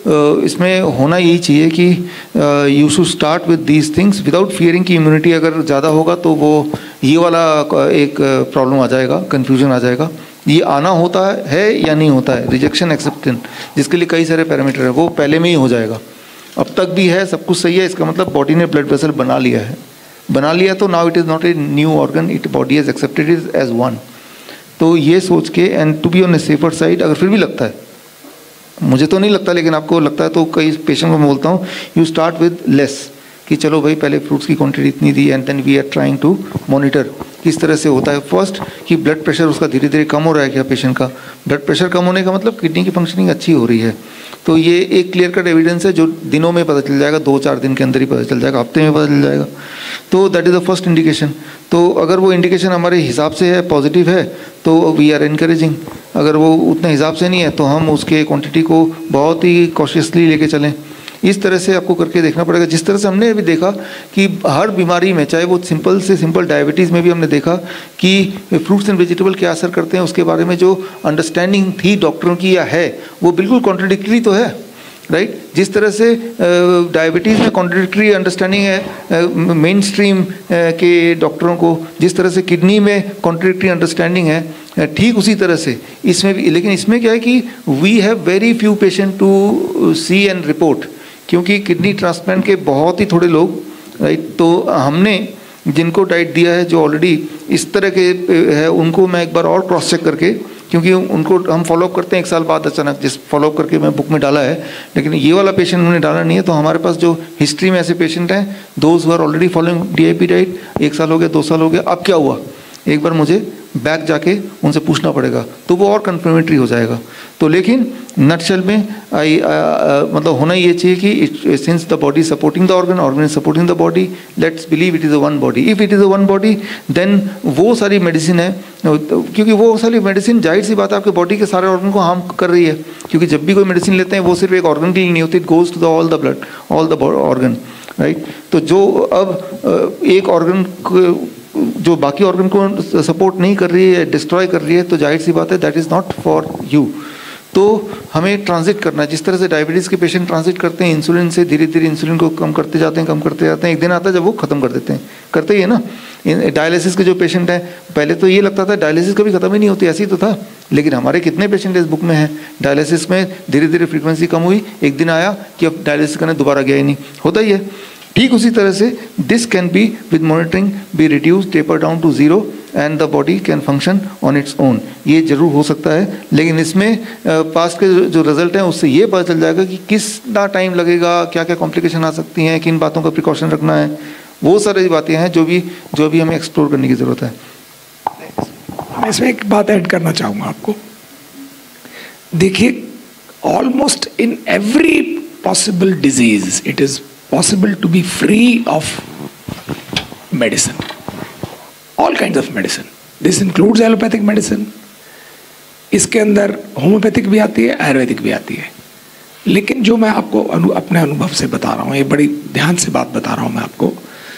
इसमें होना यही चाहिए कि you should start with these things without fearing की इम्यूनिटी अगर ज़्यादा होगा तो वो ये वाला एक प्रॉब्लम आ जाएगा, कन्फ्यूजन आ जाएगा। ये आना होता है या नहीं होता है, रिजेक्शन एक्सेप्टेंस, जिसके लिए कई सारे पैरामीटर है, वो पहले में ही हो जाएगा। अब तक भी है, सब कुछ सही है, इसका मतलब बॉडी ने ब्लड वेसल बना लिया है, बना लिया तो now it is not a new organ, it body has accepted it as one. तो ये सोच के and to be on a safer side, अगर फिर भी लगता है, मुझे तो नहीं लगता लेकिन आपको लगता है, तो कई पेशेंट को मैं बोलता हूँ यू स्टार्ट विद लेस, कि चलो भाई पहले फ्रूट्स की क्वांटिटी इतनी थी and then we are trying to monitor किस तरह से होता है। फर्स्ट कि ब्लड प्रेशर उसका धीरे धीरे कम हो रहा है क्या, पेशेंट का ब्लड प्रेशर कम होने का मतलब किडनी की फंक्शनिंग अच्छी हो रही है। तो ये एक क्लियर कट एविडेंस है जो दिनों में पता चल जाएगा, 2-4 दिन के अंदर ही पता चल जाएगा, हफ्ते में पता चल जाएगा। तो that is the first indication. तो अगर वो इंडिकेशन हमारे हिसाब से है, पॉजिटिव है, तो वी आर इनकरेजिंग। अगर वो उतने हिसाब से नहीं है तो हम उसके क्वांटिटी को बहुत ही कॉशियसली लेके चलें। इस तरह से आपको करके देखना पड़ेगा। जिस तरह से हमने अभी देखा कि हर बीमारी में, चाहे वो सिंपल से सिंपल डायबिटीज़ में भी हमने देखा कि फ्रूट्स एंड वेजिटेबल क्या असर करते हैं, उसके बारे में जो अंडरस्टैंडिंग थी डॉक्टरों की या है, वो बिल्कुल कॉन्ट्रडिक्टरी तो है, राइट। जिस तरह से डायबिटीज़ में कॉन्ट्रडिक्टरी अंडरस्टैंडिंग है मेन स्ट्रीम के डॉक्टरों को, जिस तरह से किडनी में कॉन्ट्रडिक्टरी अंडरस्टैंडिंग है, ठीक उसी तरह से इसमें भी। लेकिन इसमें क्या है कि we have very few patient to see and report, क्योंकि किडनी ट्रांसप्लांट के बहुत ही थोड़े लोग, राइट। तो हमने जिनको डाइट दिया है जो ऑलरेडी इस तरह के है, उनको मैं एक बार और क्रॉस चेक करके, क्योंकि उनको हम फॉलोअप करते हैं 1 साल बाद अचानक, जिस फॉलोअप करके मैं बुक में डाला है, लेकिन ये वाला पेशेंट उन्होंने डाला नहीं है। तो हमारे पास जो हिस्ट्री में ऐसे पेशेंट हैं, those who are already following DIP diet, 1 साल हो गया, 2 साल हो गया, अब क्या हुआ, एक बार मुझे बैक जाके उनसे पूछना पड़ेगा, तो वो और कन्फर्मेटरी हो जाएगा। तो लेकिन नटशेल में मतलब होना ये चाहिए कि since the body supporting the organ, organ is supporting the body, let's believe it is a one body. If it is a one body then वो सारी मेडिसिन है, क्योंकि वो सारी मेडिसिन जाहिर सी बात है आपके बॉडी के सारे ऑर्गन को हार्म कर रही है, क्योंकि जब भी कोई मेडिसिन लेते हैं वो सिर्फ एक ऑर्गन के लिए नहीं होती, it goes to the all the blood, all the organ, right. तो जो अब एक ऑर्गन जो बाकी ऑर्गन को सपोर्ट नहीं कर रही है, डिस्ट्रॉय कर रही है, तो जाहिर सी बात है that is not for you. तो हमें ट्रांजिट करना है, जिस तरह से डायबिटीज़ के पेशेंट ट्रांजिट करते हैं इंसुलिन से, धीरे धीरे इंसुलिन को कम करते जाते हैं, कम करते जाते हैं, एक दिन आता है जब वो ख़त्म कर देते हैं, करते ही है ना। डायलिसिस के जो पेशेंट हैं, पहले तो ये लगता था डायलिसिस कभी ख़त्म ही नहीं होती, ऐसी तो था, लेकिन हमारे कितने पेशेंट इस बुक में हैं डायलिसिस में धीरे धीरे फ्रीक्वेंसी कम हुई, एक दिन आया कि अब डायलिसिस करने दोबारा गया ही नहीं, होता ही है। ठीक उसी तरह से this can be with monitoring be reduce, taper down to 0 and the body can function on its own. ये जरूर हो सकता है, लेकिन इसमें पास्ट के जो रिजल्ट हैं उससे ये पता चल जाएगा कि कितना टाइम लगेगा, क्या क्या कॉम्प्लिकेशन आ सकती हैं, किन बातों का प्रिकॉशन रखना है, वो सारी बातें हैं जो अभी हमें एक्सप्लोर करने की ज़रूरत है। मैं इसमें एक बात ऐड करना चाहूँगा आपको। देखिए, almost in every possible disease it is possible to be free of medicine, all kinds of medicine. This includes allopathic medicine. इसके अंदर होम्योपैथिक भी आती है, आयुर्वेदिक भी आती है। लेकिन जो मैं आपको अपने अनुभव से बता रहा हूँ, ये बड़ी ध्यान से बात बता रहा हूँ मैं आपको,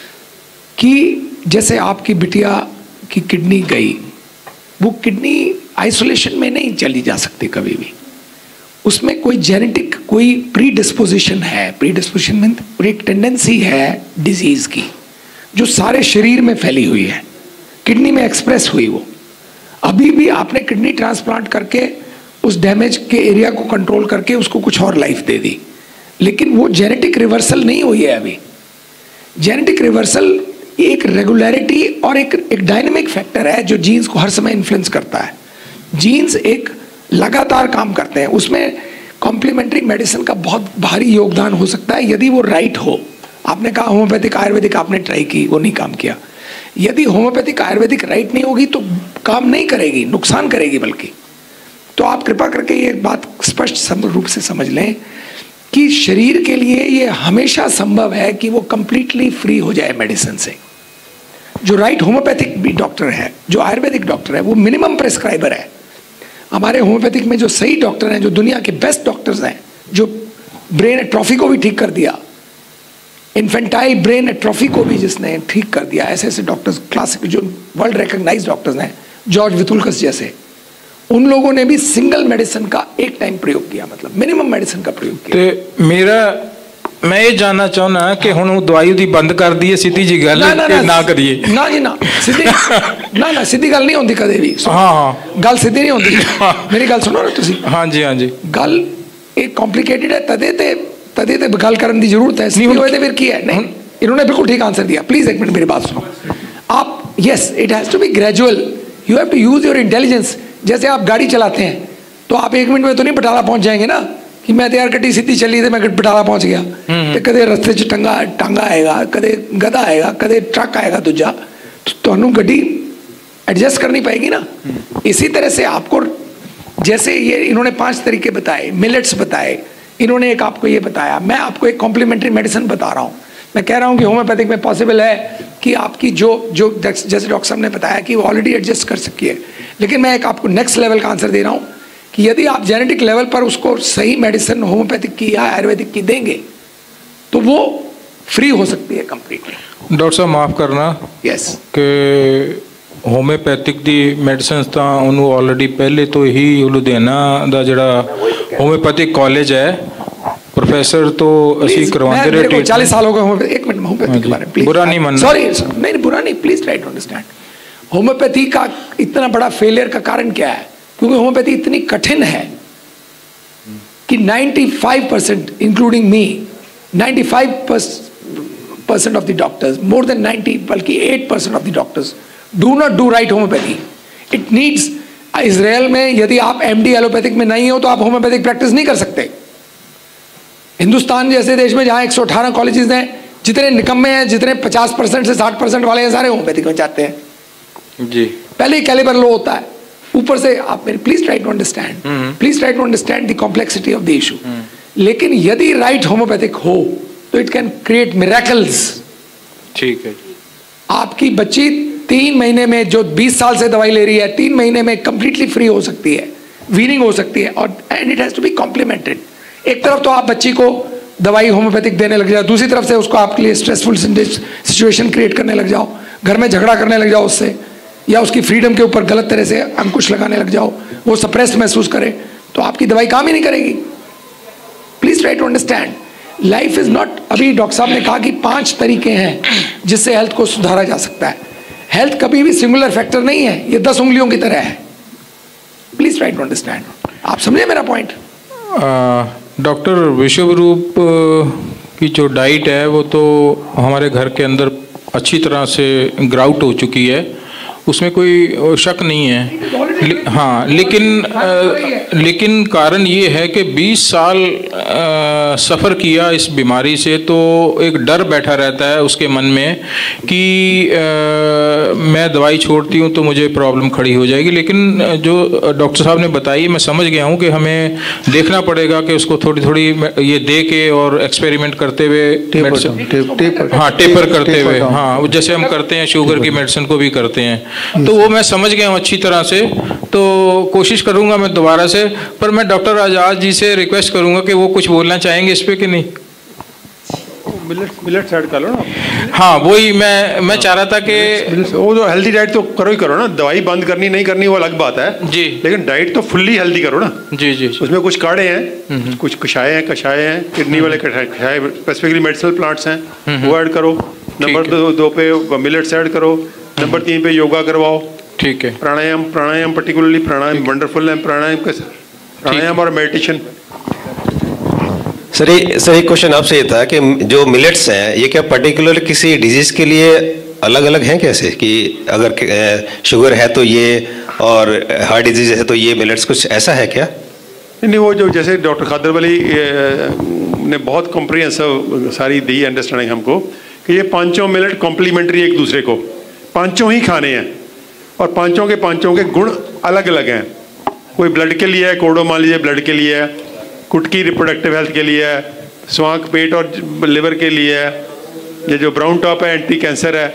कि जैसे आपकी बिटिया की किडनी गई, वो किडनी आइसोलेशन में नहीं चली जा सकती कभी भी, उसमें कोई जेनेटिक कोई प्री डिस्पोजिशन है, प्री डिस्पोजिशन में एक टेंडेंसी है डिजीज की जो सारे शरीर में फैली हुई है, किडनी में एक्सप्रेस हुई। वो अभी भी आपने किडनी ट्रांसप्लांट करके उस डैमेज के एरिया को कंट्रोल करके उसको कुछ और लाइफ दे दी, लेकिन वो जेनेटिक रिवर्सल नहीं हुई है अभी। जेनेटिक रिवर्सल एक रेगुलरिटी और एक डायनेमिक फैक्टर है जो जीन्स को हर समय इन्फ्लुएंस करता है। जीन्स एक लगातार काम करते हैं, उसमें कॉम्प्लीमेंट्री मेडिसिन का बहुत भारी योगदान हो सकता है यदि वो राइट हो। आपने कहा होम्योपैथिक आयुर्वेदिक आपने ट्राई की, वो नहीं काम किया। यदि होम्योपैथिक आयुर्वेदिक राइट नहीं होगी तो काम नहीं करेगी, नुकसान करेगी बल्कि। तो आप कृपा करके ये बात स्पष्ट रूप से समझ लें कि शरीर के लिए ये हमेशा संभव है कि वो कंप्लीटली फ्री हो जाए मेडिसिन से। जो राइट होम्योपैथिक भी डॉक्टर है, जो आयुर्वेदिक डॉक्टर है, वो मिनिमम प्रेस्क्राइबर है। हमारे होम्योपैथिक में जो सही डॉक्टर हैं, जो दुनिया के बेस्ट डॉक्टर्स हैं, जो ब्रेन एट्रोफी को भी ठीक कर दिया, इन्फेंटाइल ब्रेन एट्रोफी को भी जिसने ठीक कर दिया, ऐसे ऐसे डॉक्टर्स क्लासिक जो वर्ल्ड रिकॉग्नाइज्ड डॉक्टर्स हैं, जॉर्ज वितुलकस जैसे, उन लोगों ने भी सिंगल मेडिसिन का एक टाइम प्रयोग किया, मतलब मिनिमम मेडिसिन का प्रयोग किया। तो मैं ये जानना चाहना कि हुण दवाई दी बंद कर दी है, सीधी जी गल ना करिए ना जी ना, सीधी ना सीधी गल नहीं होती कदे भी। हाँ गल सीधी नहीं होती। मेरी गल सुनो ना तुसी। हाँ जी गल एक कॉम्प्लिकेटेड है, तदे ते गल करने की जरूरत है। नहीं होए ते फिर की है? नहीं, इन्होंने बिल्कुल ठीक आंसर दिया। प्लीज एक मिनट मेरी बात सुनो आप। Yes, it has to be gradual, you have to use your intelligence. जैसे आप गाड़ी चलाते हैं तो आप 1 मिनट में तो नहीं बटाला पहुंच जाएंगे ना, कि मैं तो यार गड्डी सीधी चली तो मैं बटाला पहुंच गया। तो कदे रस्ते च टांगा आएगा, कदे गधा आएगा, कदे ट्रक आएगा दूजा, तो तुहानू गड्डी एडजस्ट करनी पड़ेगी ना। इसी तरह से आपको, जैसे ये इन्होंने 5 तरीके बताए, मिलेट्स बताए, इन्होंने एक आपको ये बताया, मैं आपको एक कॉम्प्लीमेंट्री मेडिसिन बता रहा हूँ। मैं कह रहा हूँ कि होम्योपैथिक में पॉसिबल है कि आपकी जो जैसे डॉक्टर साहब ने बताया कि वो ऑलरेडी एडजस्ट कर सकती है, लेकिन मैं एक आपको नेक्स्ट लेवल का आंसर दे रहा हूँ कि यदि आप जेनेटिक लेवल पर उसको सही मेडिसिन होम्योपैथिक की या आयुर्वेदिक की देंगे तो वो फ्री हो सकती है कंप्लीटली। डॉक्टर साहब माफ़ करना, यस, कि होम्योपैथिक दी मेडिसिन तो उन्होंने ऑलरेडी पहले तो ही लुधियाना का जोड़ा होम्योपैथिक कॉलेज है, प्रोफेसर तो असी करवाते रहे। 40 साल हो गए। एक मिनट होम्योपैथी के बारे में, बुरा नहीं मानना। सॉरी, नहीं बुरा नहीं, please try to understand. Homeopathy का इतना बड़ा फेलियर का कारण क्या है? क्योंकि होम्योपैथी इतनी कठिन है कि 95% including me, 95% of the doctors, more than 90, बल्कि 8% of the doctors do not do right homeopathy. It needs, Israel में यदि आप MD एलोपैथिक में नहीं हो तो आप होम्योपैथिक प्रैक्टिस नहीं कर सकते। हिंदुस्तान जैसे देश में जहाँ 118 कॉलेजेस हैं, जितने निकम्मे हैं, जितने 50% से 60% वाले हैं, सारे होम्योपैथिक में जाते हैं जी। पहले ही कैलिबर लो होता है, ऊपर से आप मेरे please try to understand, please try to understand the complexity of the issue. लेकिन यदि राइट होम्योपैथिक हो तो इट कैन क्रिएट मिरेकल्स। ठीक है। आपकी बच्ची 3 महीने में, जो 20 साल से दवाई ले रही है, 3 महीने में कंप्लीटली फ्री हो सकती है, वीनिंग हो सकती है। और and it has to be complemented. एक तरफ तो आप बच्ची को दवाई होम्योपैथिक देने लग जाओ, दूसरी तरफ से उसको आपके लिए स्ट्रेसफुल सिचुएशन क्रिएट करने लग जाओ, घर में झगड़ा करने लग जाओ उससे, या उसकी फ्रीडम के ऊपर गलत तरह से अंकुश लगाने लग जाओ, वो सप्रेस्ड महसूस करे, तो आपकी दवाई काम ही नहीं करेगी। Please try to understand, life is not, अभी डॉक्टर साहब ने कहा कि 5 तरीके हैं जिससे हेल्थ को सुधारा जा सकता है। हेल्थ कभी भी सिंगुलर फैक्टर नहीं है, ये 10 उंगलियों की तरह है। Please try to understand. आप समझे मेरा पॉइंट? डॉक्टर विश्वरूप की जो डाइट है वो तो हमारे घर के अंदर अच्छी तरह से ग्राउट हो चुकी है, उसमें कोई शक नहीं है। हाँ, लेकिन कारण ये है कि 20 साल सफ़र किया इस बीमारी से, तो एक डर बैठा रहता है उसके मन में कि मैं दवाई छोड़ती हूँ तो मुझे प्रॉब्लम खड़ी हो जाएगी। लेकिन जो डॉक्टर साहब ने बताई, मैं समझ गया हूँ कि हमें देखना पड़ेगा कि उसको थोड़ी थोड़ी ये दे के और एक्सपेरिमेंट करते हुए, हाँ टेपर करते हुए, हाँ जैसे हम करते हैं शुगर की मेडिसिन को भी करते हैं, तो वो मैं समझ गया हूँ अच्छी तरह से। तो कोशिश करूँगा मैं दोबारा से, पर मैं डॉक्टर आजाद जी से रिक्वेस्ट करूँगा कि वो कुछ बोलना चाहेंगे इस पे कि नहीं? मिलेट्स ऐड कर लो ना। हाँ, वही मैं चाह रहा था कि वो जो हेल्दी डाइट तो करो ही करो ना, दवाई बंद करनी नहीं करनी वो अलग बात है जी, लेकिन डाइट तो फुल्ली हेल्दी करो ना। जी जी। उसमें कुछ काढ़े हैं, कुछ कषाय हैं, किडनी वाले कषाय, स्पेसिफिकली मेडिसिनल प्लांट्स हैं, वो ऐड करो। नंबर 2 पे मिलेट्स ऐड करो। नंबर 3 पे योगा करवाओ। ठीक है। प्राणायाम पर्टिकुलरली प्राणायाम वंडरफुल है। प्राणायाम और मेडिटेशन। सर एक क्वेश्चन आपसे ये था कि जो मिलेट्स हैं ये क्या पर्टिकुलर किसी डिजीज के लिए अलग अलग हैं कैसे, कि अगर शुगर है तो ये और हार्ट डिजीज है तो ये मिलेट्स, कुछ ऐसा है क्या? नहीं, वो जो जैसे डॉक्टर खादर वली ने बहुत कॉम्प्रिहेंसिव सारी दी अंडरस्टैंडिंग हमको कि ये 5 मिलेट कॉम्प्लीमेंट्री एक दूसरे को, 5 ही खाने हैं और 5 के गुण अलग अलग हैं। कोई ब्लड के लिए है, कोडो मान लीजिए ब्लड के लिए है, कुटकी रिप्रोडक्टिव हेल्थ के लिए है, स्वांग पेट और लिवर के लिए है, ये जो ब्राउन टॉप है एंटी कैंसर है,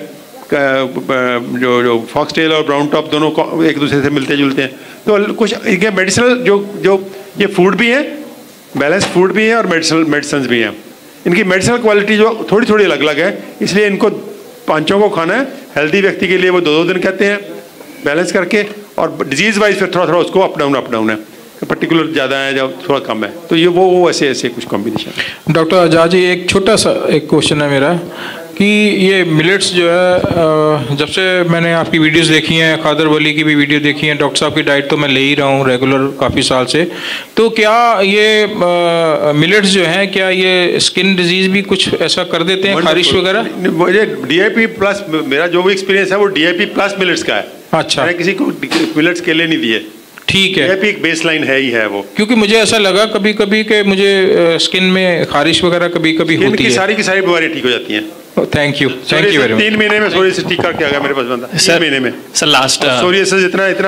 जो फॉक्सटेल और ब्राउन टॉप दोनों एक दूसरे से मिलते जुलते हैं। तो कुछ ये मेडिसिनल जो ये फूड भी है, बैलेंस फूड भी है और मेडिसिन भी हैं। इनकी मेडिसिनल क्वालिटी जो थोड़ी अलग अलग है, इसलिए इनको 5 को खाना है। हेल्दी व्यक्ति के लिए वो 2-2 दिन कहते हैं, बैलेंस करके, और डिजीज़ वाइज फिर थोड़ा थोड़ा उसको अप डाउन है, पर्टिकुलर ज़्यादा है या थोड़ा कम है, तो ये वो ऐसे कुछ कॉम्बिनेशन। डॉक्टर आजाद जी, एक छोटा सा एक क्वेश्चन है मेरा कि ये मिलेट्स जो है, जब से मैंने आपकी वीडियोस देखी हैं, खादर वली की भी वीडियो देखी है, डॉक्टर साहब की डाइट तो मैं ले ही रहा हूँ रेगुलर काफ़ी साल से, तो क्या ये मिलेट्स जो हैं, क्या ये स्किन डिजीज़ भी कुछ ऐसा कर देते हैं, खारिश वगैरह? मुझे DIP प्लस, मेरा जो भी एक्सपीरियंस है वो DIP प्लस मिलेट्स का है। अच्छा, मैंने किसी को मिलेट्स के लिए नहीं दिए। ठीक है, DIP एक बेसलाइन है ही है वो, क्योंकि मुझे ऐसा लगा कभी कभी कि मुझे स्किन में खारिश वगैरह कभी कभी होती है। सारी की सारी बीमारियां ठीक हो जाती हैं। Thank you very much. 3 महीने में सोरियासिस ठीक करके आ गया मेरे पास बंदा, 3 महीने में। सर लास्ट सोरियासिस इतना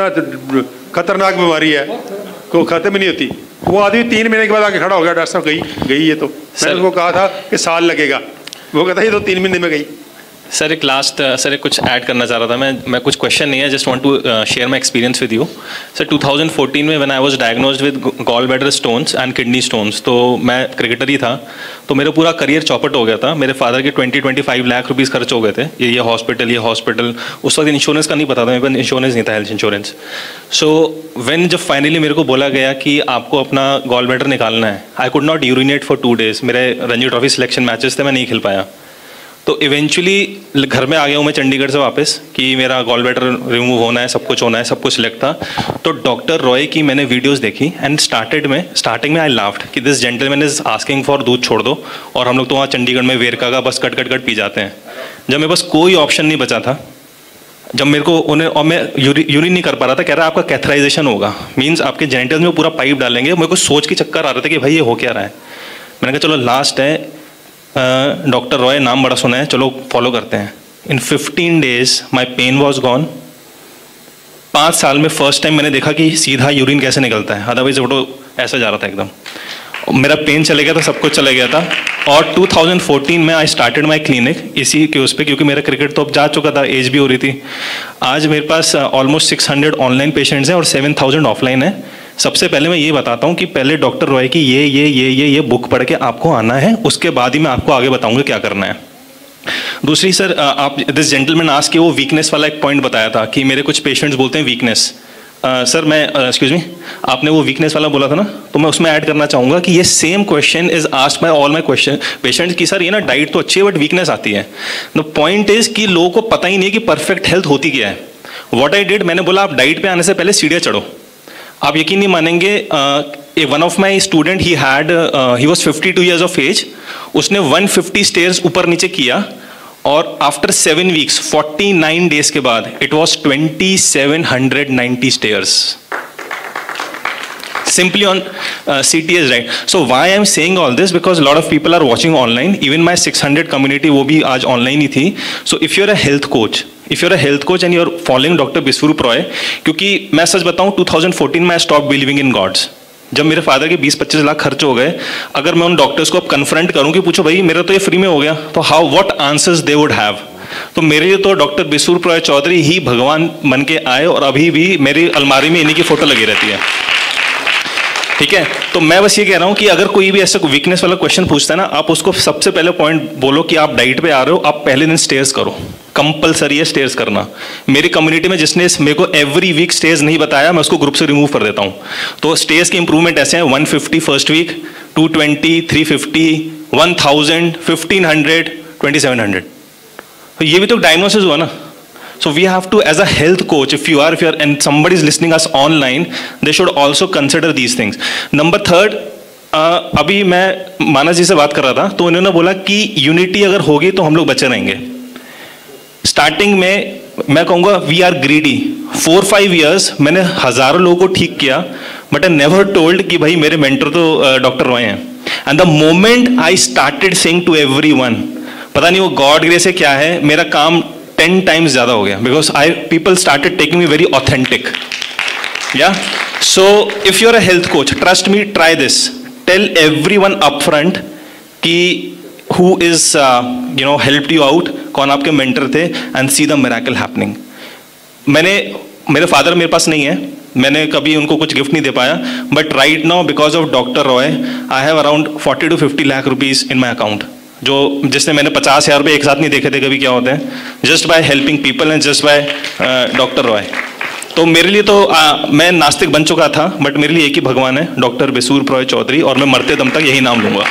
खतरनाक बीमारी है, को खत्म ही नहीं होती। वो आदमी 3 महीने के बाद आके खड़ा हो गया, डॉक्टर साहब गई ये तो। मैंने उसको कहा था कि साल लगेगा, वो कहता ये तो 3 महीने में गई। सर एक लास्ट सर एक कुछ ऐड करना चाह रहा था मैं कुछ क्वेश्चन नहीं है, just want to share my experience with you. Sir 2014 में when I was diagnosed with gall bladder stones and kidney stones, तो मैं क्रिकेटर ही था, तो मेरा पूरा करियर चौपट हो गया था। मेरे फादर के 20-25 लाख रुपीज़ खर्च हो गए थे, ये हॉस्पिटल। उस वक्त इंश्योरेंस का नहीं पता था, मेरे पास इंश्योरेंस नहीं था, हेल्थ इंश्योरेंस। सो व्हेन जब फाइनली मेरे को बोला गया कि आपको अपना गॉल ब्लैडर निकालना है, I could not urinate for 2 days। मेरे रणजी ट्रॉफी सिलेक्शन मैचेस थे, मैं नहीं खेल पाया। तो इवेंचुअली घर में आ गया हूँ मैं चंडीगढ़ से वापस कि मेरा गॉल ब्लैडर रिमूव होना है, सब कुछ होना है, सब कुछ सिलेक्ट था। तो डॉक्टर रॉय की मैंने वीडियोस देखी एंड स्टार्टिंग में आई लाफ्ड कि this gentleman is asking for दूध छोड़ दो, और हम लोग तो वहाँ चंडीगढ़ में वेरका का बस कट पी जाते हैं। जब मेरे पास कोई ऑप्शन नहीं बचा था, जब मेरे को और मैं यूरिन नहीं कर पा रहा था, कह रहा है आपका कैथराइजेशन होगा, मीन्स आपके जेनिटल्स में पूरा पाइप डालेंगे। मेरे को सोच के चक्कर आ रहे थे कि भाई ये हो क्या रहा है। मैंने कहा चलो लास्ट है, डॉक्टर रॉय नाम बड़ा सुना है, चलो फॉलो करते हैं। In 15 days my pain was gone. 5 साल में फर्स्ट टाइम मैंने देखा कि सीधा यूरिन कैसे निकलता है, अदरवाइज वो तो ऐसा जा रहा था एकदम। मेरा पेन चले गया था, सब कुछ चले गया था। और 2014 में आई स्टार्टेड माई क्लिनिक इसी के उस पर, क्योंकि मेरा क्रिकेट तो अब जा चुका था, एज भी हो रही थी। आज मेरे पास ऑलमोस्ट 600 ऑनलाइन पेशेंट्स हैं और 7000 ऑफलाइन है। सबसे पहले मैं ये बताता हूँ कि पहले डॉक्टर रॉय की ये बुक पढ़ के आपको आना है, उसके बाद ही मैं आपको आगे बताऊंगा क्या करना है। दूसरी सर, आप दिस जेंटलमैन आज के वो वीकनेस वाला एक पॉइंट बताया था कि मेरे कुछ पेशेंट्स बोलते हैं वीकनेस। सर मैं एक्सक्यूज मी, आपने वो वीकनेस वाला बोला था ना, तो मैं उसमें ऐड करना चाहूँगा कि ये same question is asked by all my question patients कि सर ये ना डाइट तो अच्छी है बट वीकनेस आती है। द पॉइंट इज कि लोगों को पता ही नहीं है कि परफेक्ट हेल्थ होती क्या है। व्हाट आई डिड, मैंने बोला आप डाइट पे आने से पहले सीढ़ियाँ चढ़ो। आप यकीन नहीं मानेंगे, one of my student he was 52 years of age, उसने 150 स्टेयर्स ऊपर नीचे किया, और आफ्टर 7 weeks 49 days के बाद इट वॉज 2790 stairs simply on CTS, right? So why I'm saying all this, because a lot of people are watching online, even my 600 community वो भी आज online ही थी। So if you're a health coach and you're following Dr. Biswarup Roy, क्योंकि मैं सच बताऊँ 2014 में I stopped believing in gods। जब मेरे फादर के 20-25 लाख खर्च हो गए, अगर मैं उन डॉक्टर्स को अब कन्फ्रंट करूँ कि पूछो भाई मेरा तो ये फ्री में हो गया, तो how what answers they would have. तो मेरे लिए तो डॉक्टर बिस्वरूप रॉय चौधरी ही भगवान बन के आए, और अभी भी मेरी अलमारी में इन्हीं की फोटो लगी रहती है। ठीक है, तो मैं बस ये कह रहा हूँ कि अगर कोई भी ऐसा वीकनेस वाला क्वेश्चन पूछता है ना, आप उसको सबसे पहले पॉइंट बोलो कि आप डाइट पे आ रहे हो, आप पहले दिन स्टेयर्स करो, कंपलसरी है स्टेयर्स करना। मेरी कम्युनिटी में जिसने मेरे को एवरी वीक स्टेयर्स नहीं बताया, मैं उसको ग्रुप से रिमूव कर देता हूँ। तो स्टेयर्स की इंप्रूवमेंट ऐसे हैं, 150 फर्स्ट वीक, 220, 350, 1000, 1500, 2700। तो ये भी तो डायग्नोसिस हुआ ना। So we have to, as a health coach, if you are and somebody is listening us online, they should also consider these things. Number 3, अभी मैं मानस जी से बात कर रहा था, तो उन्होंने बोला कि यूनिटी अगर होगी तो हम लोग बचे रहेंगे। स्टार्टिंग में मैं कहूँगा वी आर ग्रीडी। 4-5 years मैंने हजारों लोगों को ठीक किया, बट आई नेवर टोल्ड कि भाई मेरे मेंटर तो डॉक्टर रॉय हैं। And the moment I started saying to everyone, पता नहीं वो गॉड ग्रेस है क्या है, मेरा काम 10 times ज़्यादा हो गया, because people started taking me very authentic. Yeah. So if you're a health coach, trust me, try this. Tell everyone upfront कि who is helped you out, कौन आपके mentor थे, and see the miracle happening. मेरे father मेरे पास नहीं है, मैंने कभी उनको कुछ गिफ्ट नहीं दे पाया, but right now because of doctor Roy I have around 40 to 50 lakh rupees in my account. जो जिसने मैंने 50,000 रुपये एक साथ नहीं देखे थे कभी क्या होते हैं, just by helping people and just by doctor Roy. तो मेरे लिए तो मैं नास्तिक बन चुका था, बट मेरे लिए एक ही भगवान है, डॉक्टर बेसूर रॉय चौधरी, और मैं मरते दम तक यही नाम लूँगा।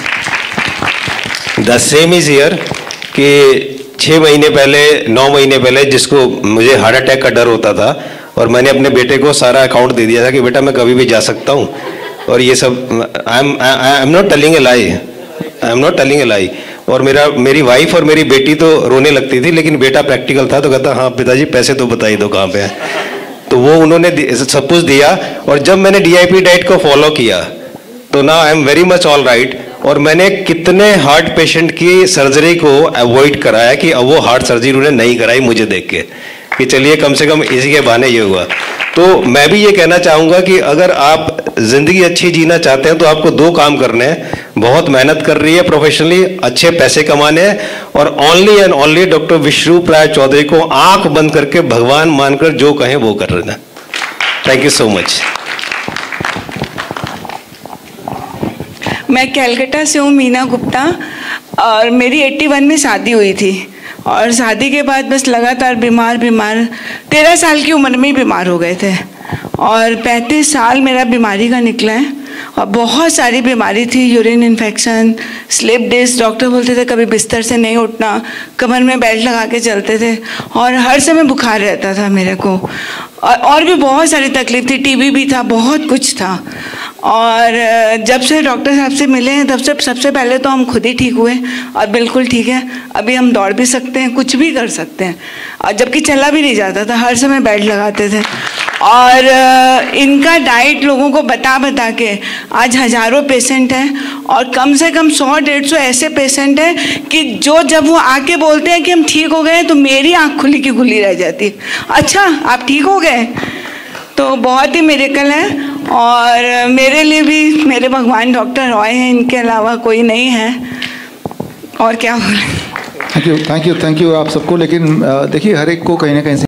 द सेम इज हियर कि 6 महीने पहले 9 महीने पहले जिसको मुझे हार्ट अटैक का डर होता था, और मैंने अपने बेटे को सारा अकाउंट दे दिया था कि बेटा मैं कभी भी जा सकता हूँ, और ये सब I am not telling a lie, और मेरी वाइफ और मेरी बेटी तो रोने लगती थी, लेकिन बेटा प्रैक्टिकल था तो कहता हाँ पिताजी पैसे तो बताइए दो कहाँ पे है, तो वो उन्होंने सब कुछ दिया। और जब मैंने DIP डाइट को फॉलो किया तो ना I am very much all right, और मैंने कितने हार्ट पेशेंट की सर्जरी को अवॉइड कराया कि अब वो हार्ट सर्जरी उन्होंने नहीं कराई मुझे देख के, कि चलिए कम से कम इसी के बहाने ये हुआ। तो मैं भी ये कहना चाहूँगा कि अगर आप ज़िंदगी अच्छी जीना चाहते हैं तो आपको 2 काम करने हैं, बहुत मेहनत कर रही है प्रोफेशनली, अच्छे पैसे कमाने हैं, और only and only doctor Vishwaroop Rai Chaudhary को आंख बंद करके भगवान मानकर जो कहें वो कर रहे हैं। Thank you so much. मैं कलकत्ता से हूँ, मीना गुप्ता, और मेरी 81 में शादी हुई थी, और शादी के बाद बस लगातार बीमार 13 साल की उम्र में ही बीमार हो गए थे, और 35 साल मेरा बीमारी का निकला है, और बहुत सारी बीमारी थी, urine infection, slip disc, doctor बोलते थे कभी बिस्तर से नहीं उठना, कमर में बेल्ट लगा के चलते थे, और हर समय बुखार रहता था मेरे को, और भी बहुत सारी तकलीफ थी, TB भी था, बहुत कुछ था। और जब से डॉक्टर साहब से मिले हैं तब से सबसे पहले तो हम खुद ही ठीक हुए, और बिल्कुल ठीक है, अभी हम दौड़ भी सकते हैं, कुछ भी कर सकते हैं, और जबकि चला भी नहीं जाता था, हर समय बेल्ट लगाते थे। और इनका डाइट लोगों को बता के आज हज़ारों पेशेंट हैं, और कम से कम 100-150 ऐसे पेशेंट हैं कि जो जब वो आके बोलते हैं कि हम ठीक हो गए तो मेरी आँख खुली की खुली रह जाती है, अच्छा आप ठीक हो गए, तो बहुत ही मिरेकल है। और मेरे लिए भी मेरे भगवान डॉक्टर रॉय हैं, इनके अलावा कोई नहीं है, और क्या बोले। थैंक यू आप सबको। लेकिन देखिए हर एक को कहीं ना कहीं